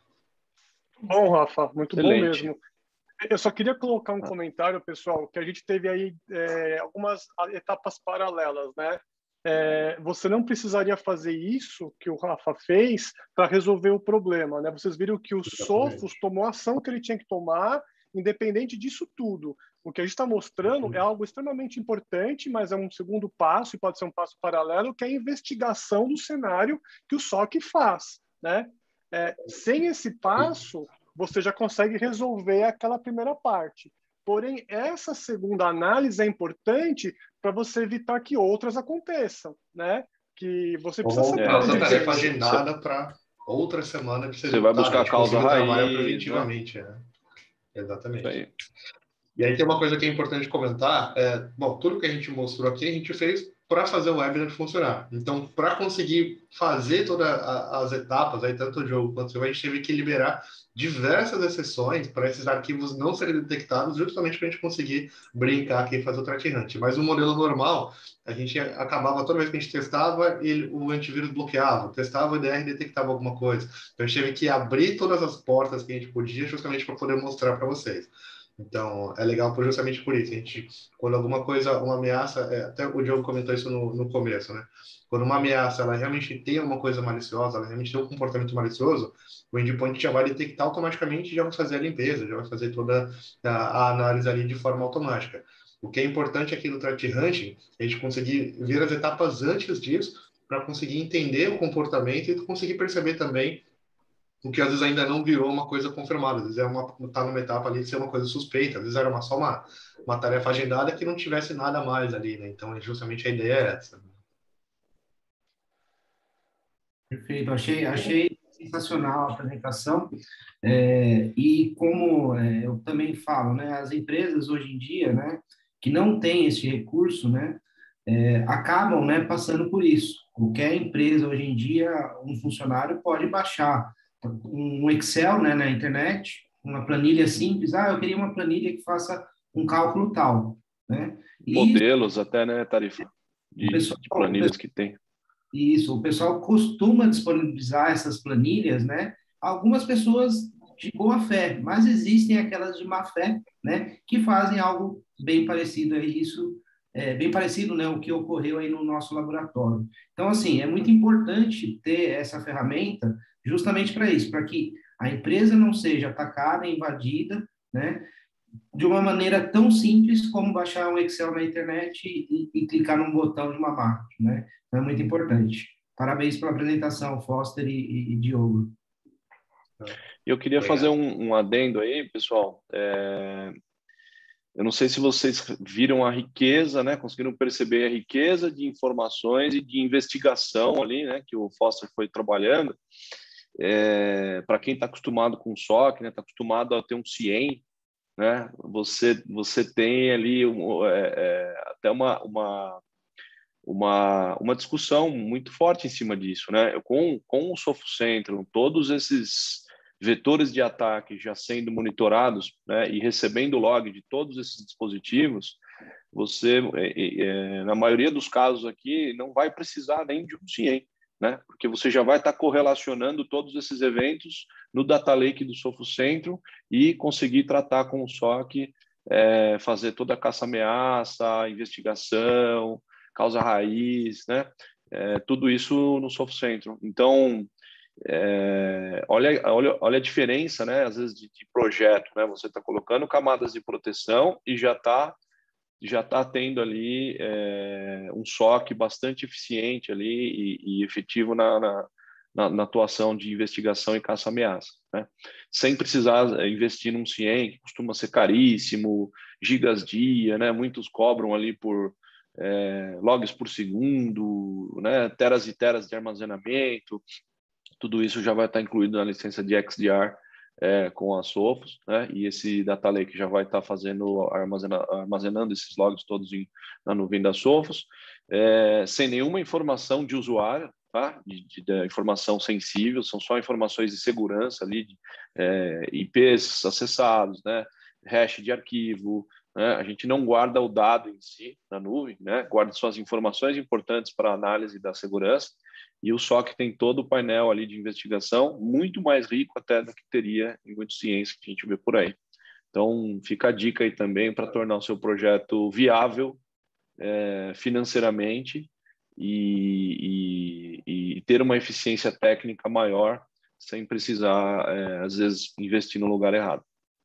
S2: Bom, Rafa, muito
S3: Excelente.
S2: Bom mesmo. Eu só queria colocar um comentário, pessoal, que a gente teve aí é, algumas etapas paralelas, né? É, você não precisaria fazer isso que o Rafa fez para resolver o problema, né? Vocês viram que o Sophos tomou a ação que ele tinha que tomar, independente disso tudo. O que a gente está mostrando é algo extremamente importante, mas é um segundo passo, e pode ser um passo paralelo, que é a investigação do cenário que o S O C faz, né? É, sem esse passo, você já consegue resolver aquela primeira parte. Porém, essa segunda análise é importante para você evitar que outras aconteçam, né? Que você precisa
S5: saber.
S2: É,
S5: essa tarefa agendada para outra semana. Você,
S3: você vai buscar a causa raiz,
S5: preventivamente, né? É. Exatamente. Aí. E aí tem uma coisa que é importante comentar. É, bom, tudo que a gente mostrou aqui, a gente fez para fazer o webinar funcionar. Então, para conseguir fazer todas as etapas, aí, tanto o jogo quanto o seu, a gente teve que liberar diversas exceções para esses arquivos não serem detectados, justamente para a gente conseguir brincar aqui e fazer o threat hunt. Mas no modelo normal, a gente acabava, toda vez que a gente testava, ele, o antivírus bloqueava, testava o E D R e detectava alguma coisa. Então, a gente teve que abrir todas as portas que a gente podia, justamente para poder mostrar para vocês. Então, é legal por, justamente por isso. A gente, quando alguma coisa, uma ameaça, é, até o Diogo comentou isso no, no começo, né? Quando uma ameaça, ela realmente tem uma coisa maliciosa, ela realmente tem um comportamento malicioso, o endpoint já vai detectar automaticamente e já vai fazer a limpeza, já vai fazer toda a, a análise ali de forma automática. O que é importante aqui no Threat Hunting é a gente conseguir ver as etapas antes disso, para conseguir entender o comportamento e conseguir perceber também o que às vezes ainda não virou uma coisa confirmada, às vezes é uma, tá numa etapa ali de ser uma coisa suspeita, às vezes era uma, só uma, uma tarefa agendada que não tivesse nada mais ali, né? Então, justamente a ideia é essa.
S6: Perfeito, achei, achei sensacional a apresentação, é, e como é, eu também falo, né, as empresas hoje em dia, né, que não têm esse recurso, né, é, acabam, né, passando por isso. Qualquer empresa hoje em dia, um funcionário pode baixar um Excel, né, na internet, uma planilha simples. Ah, eu queria uma planilha que faça um cálculo tal, né? E
S3: modelos isso, até, né, Tarifa? De,
S6: pessoal,
S3: de planilhas
S6: pessoal,
S3: que tem.
S6: Isso, o pessoal costuma disponibilizar essas planilhas, né? Algumas pessoas de boa fé, mas existem aquelas de má fé, né? Que fazem algo bem parecido a isso, é, bem parecido, né? O que ocorreu aí no nosso laboratório. Então, assim, é muito importante ter essa ferramenta justamente para isso, para que a empresa não seja atacada, invadida, né, de uma maneira tão simples como baixar um Excel na internet e, e clicar num botão de uma máquina, né? Então, é muito importante. Parabéns pela apresentação, Foster e, e, e Diogo.
S3: Eu queria
S5: Obrigado.
S3: fazer um, um adendo aí, pessoal. É, eu não sei se vocês viram a riqueza, né? Conseguiram perceber a riqueza de informações e de investigação ali, né? Que o Foster foi trabalhando. É, para quem está acostumado com o S O C, né? Está acostumado a ter um C I E M, né? Você você tem ali um, é, é, até uma, uma uma uma discussão muito forte em cima disso, né? Com com o SoftCentral, todos esses vetores de ataque já sendo monitorados, né? E recebendo log de todos esses dispositivos, você é, é, na maioria dos casos aqui não vai precisar nem de um C I E M, né? Porque você já vai estar correlacionando todos esses eventos no data lake do SoftCentral e conseguir tratar com o S O C, é, fazer toda a caça-ameaça, investigação, causa raiz, né? É, tudo isso no SoftCentral. Então, é, olha, olha, olha a diferença, né? Às vezes de, de projeto, né? Você está colocando camadas de proteção e já está já está tendo ali é, um S O C bastante eficiente ali e, e efetivo na, na, na, na atuação de investigação e caça-ameaça, né? Sem precisar investir num C I E M, que costuma ser caríssimo, gigas dia, né? Muitos cobram ali por é, logs por segundo, né? Teras e teras de armazenamento, tudo isso já vai estar incluído na licença de X D R é, com a Sophos, né? E esse Data Lake já vai estar fazendo armazena, armazenando esses logs todos em, na nuvem da Sophos, é, sem nenhuma informação de usuário, tá? De, de, de informação sensível, são só informações de segurança ali, de, é, I Ps acessados, né? Hash de arquivo, né? A gente não guarda o dado em si na nuvem, né? Guarda suas informações importantes para análise da segurança. E o S O C tem todo o painel ali de investigação, muito mais rico até do que teria em muitos ciências que a gente vê por aí. Então, fica a dica aí também para tornar o seu projeto viável é, financeiramente e, e, e ter uma eficiência técnica maior, sem precisar, é, às vezes, investir no lugar errado.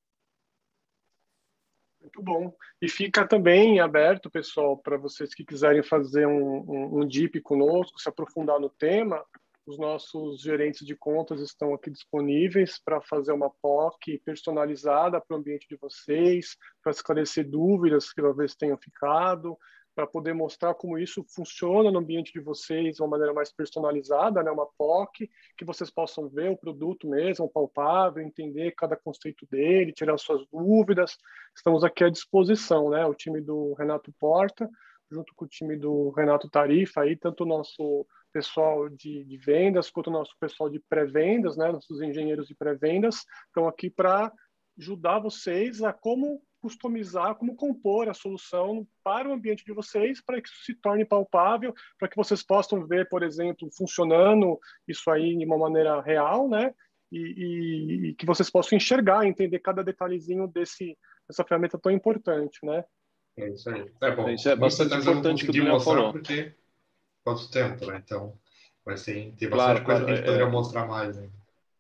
S2: Muito bom. E fica também aberto, pessoal, para vocês que quiserem fazer um, um, um D I P conosco, se aprofundar no tema. Os nossos gerentes de contas estão aqui disponíveis para fazer uma P O C personalizada para o ambiente de vocês, para esclarecer dúvidas que talvez tenham ficado, para poder mostrar como isso funciona no ambiente de vocês de uma maneira mais personalizada, né? Uma P O C, que vocês possam ver o produto mesmo, palpável, entender cada conceito dele, tirar suas dúvidas. Estamos aqui à disposição, né? O time do Renato Porta, junto com o time do Renato Tarifa, aí, tanto o nosso pessoal de, de vendas, quanto o nosso pessoal de pré-vendas, né? Nossos engenheiros de pré-vendas, estão aqui para ajudar vocês a como customizar, como compor a solução para o ambiente de vocês, para que isso se torne palpável, para que vocês possam ver, por exemplo, funcionando isso aí de uma maneira real, né? E, e, e que vocês possam enxergar, entender cada detalhezinho desse, dessa ferramenta tão importante, né?
S5: É isso aí. É bom.
S3: Isso é bastante importante que o Daniel falou.
S5: Porque quanto tempo, né? Então, vai ser, tem bastante
S3: Claro,
S5: coisa
S3: claro,
S5: que a gente
S3: é,
S5: poderia
S3: é,
S5: mostrar mais, né?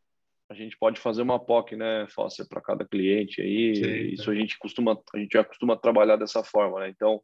S3: a gente pode fazer uma P O C, né, Foster, para cada cliente aí.
S5: Sim,
S3: Isso
S5: é.
S3: a gente costuma, a gente já costuma trabalhar dessa forma, né? Então,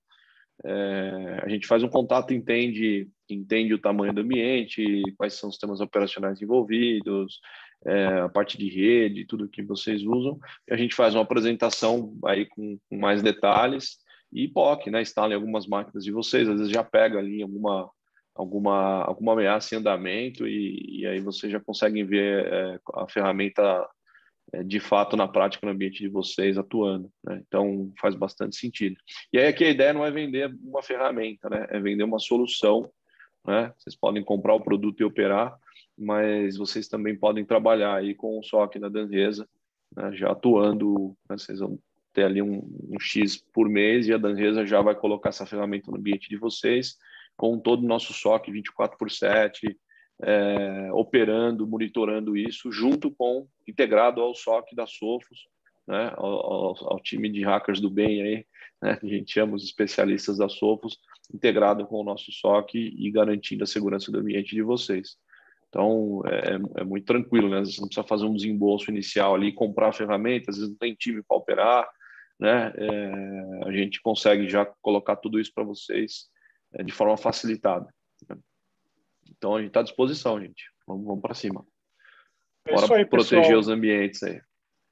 S3: é, a gente faz um contato, entende, entende o tamanho do ambiente, quais são os sistemas operacionais envolvidos, é, a parte de rede, tudo que vocês usam. E a gente faz uma apresentação aí com, com mais detalhes e P O C, né? Instala em algumas máquinas de vocês, às vezes já pega ali alguma alguma alguma ameaça em andamento e, e aí vocês já conseguem ver é, a ferramenta é, de fato na prática no ambiente de vocês atuando, né? Então faz bastante sentido. E aí aqui a ideia não é vender uma ferramenta, né? É vender uma solução, né? Vocês podem comprar o produto e operar, mas vocês também podem trabalhar aí com o S O C da Danresa, né? Já atuando, né? Vocês vão ter ali um, um X por mês e a Danresa já vai colocar essa ferramenta no ambiente de vocês, com todo o nosso S O C vinte e quatro por sete, é, operando, monitorando isso, junto com, integrado ao S O C da Sophos, né, ao, ao, ao time de hackers do bem aí, né, que a gente chama os especialistas da Sophos, integrado com o nosso S O C e garantindo a segurança do ambiente de vocês. Então, é, é muito tranquilo, né? Você não precisa fazer um desembolso inicial ali, comprar ferramentas, às vezes não tem time para operar, né? É, a gente consegue já colocar tudo isso para vocês é, de forma facilitada, né? Então, a gente está à disposição, gente. Vamos, vamos para cima.
S2: É isso aí,
S3: proteger
S2: pessoal.
S3: os ambientes aí.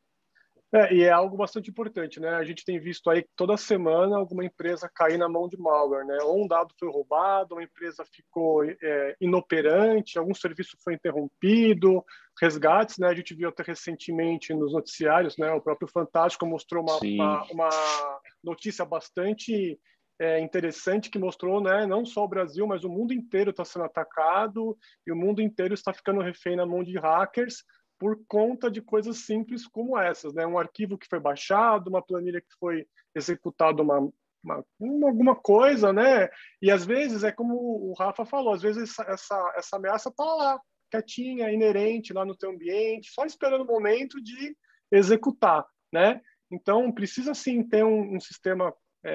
S2: É, e é algo bastante importante, né? A gente tem visto aí que toda semana alguma empresa cair na mão de malware, né? Ou um dado foi roubado, uma empresa ficou é, inoperante, algum serviço foi interrompido, resgates, né? A gente viu até recentemente nos noticiários, né? O próprio Fantástico mostrou uma, uma, uma notícia bastante é, interessante que mostrou, né? Não só o Brasil, mas o mundo inteiro está sendo atacado e o mundo inteiro está ficando refém na mão de hackers, por conta de coisas simples como essas, né? Um arquivo que foi baixado, uma planilha que foi executada uma, uma, uma, alguma coisa, né? E às vezes é como o Rafa falou, às vezes essa, essa, essa ameaça está lá, quietinha, inerente lá no teu ambiente, só esperando o momento de executar, né? Então precisa sim ter um, um sistema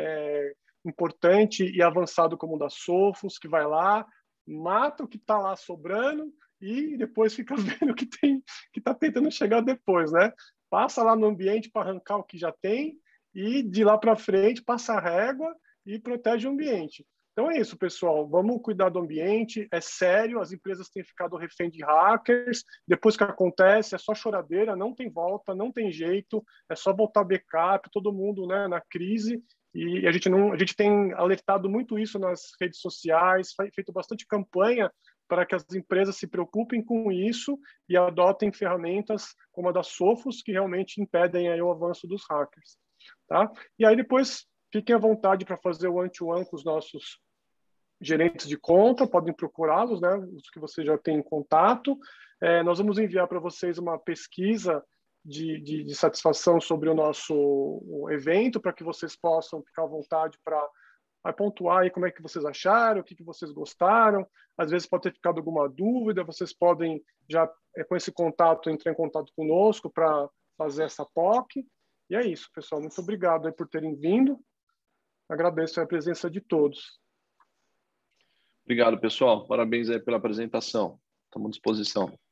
S2: é, importante e avançado como o da Sophos, que vai lá, mata o que está lá sobrando e depois fica vendo o que tem, que está tentando chegar depois, né? Passa lá no ambiente para arrancar o que já tem e de lá para frente passa a régua e protege o ambiente. Então é isso, pessoal. Vamos cuidar do ambiente. É sério, as empresas têm ficado refém de hackers. Depois que acontece, é só choradeira, não tem volta, não tem jeito. É só voltar backup, todo mundo, né, na crise. E a gente não, a gente tem alertado muito isso nas redes sociais, feito bastante campanha para que as empresas se preocupem com isso e adotem ferramentas como a da Sophos, que realmente impedem aí o avanço dos hackers. Tá? E aí depois fiquem à vontade para fazer o one-to-one com os nossos gerentes de conta, podem procurá-los, né, os que você já tem em contato. É, nós vamos enviar para vocês uma pesquisa de, de, de satisfação sobre o nosso o evento, para que vocês possam ficar à vontade para vai pontuar aí como é que vocês acharam, o que, que vocês gostaram. Às vezes pode ter ficado alguma dúvida, vocês podem já, com esse contato, entrar em contato conosco para fazer essa P O C. E é isso, pessoal. Muito obrigado aí por terem vindo. Agradeço a presença de todos.
S3: Obrigado, pessoal. Parabéns aí pela apresentação. Estamos à disposição.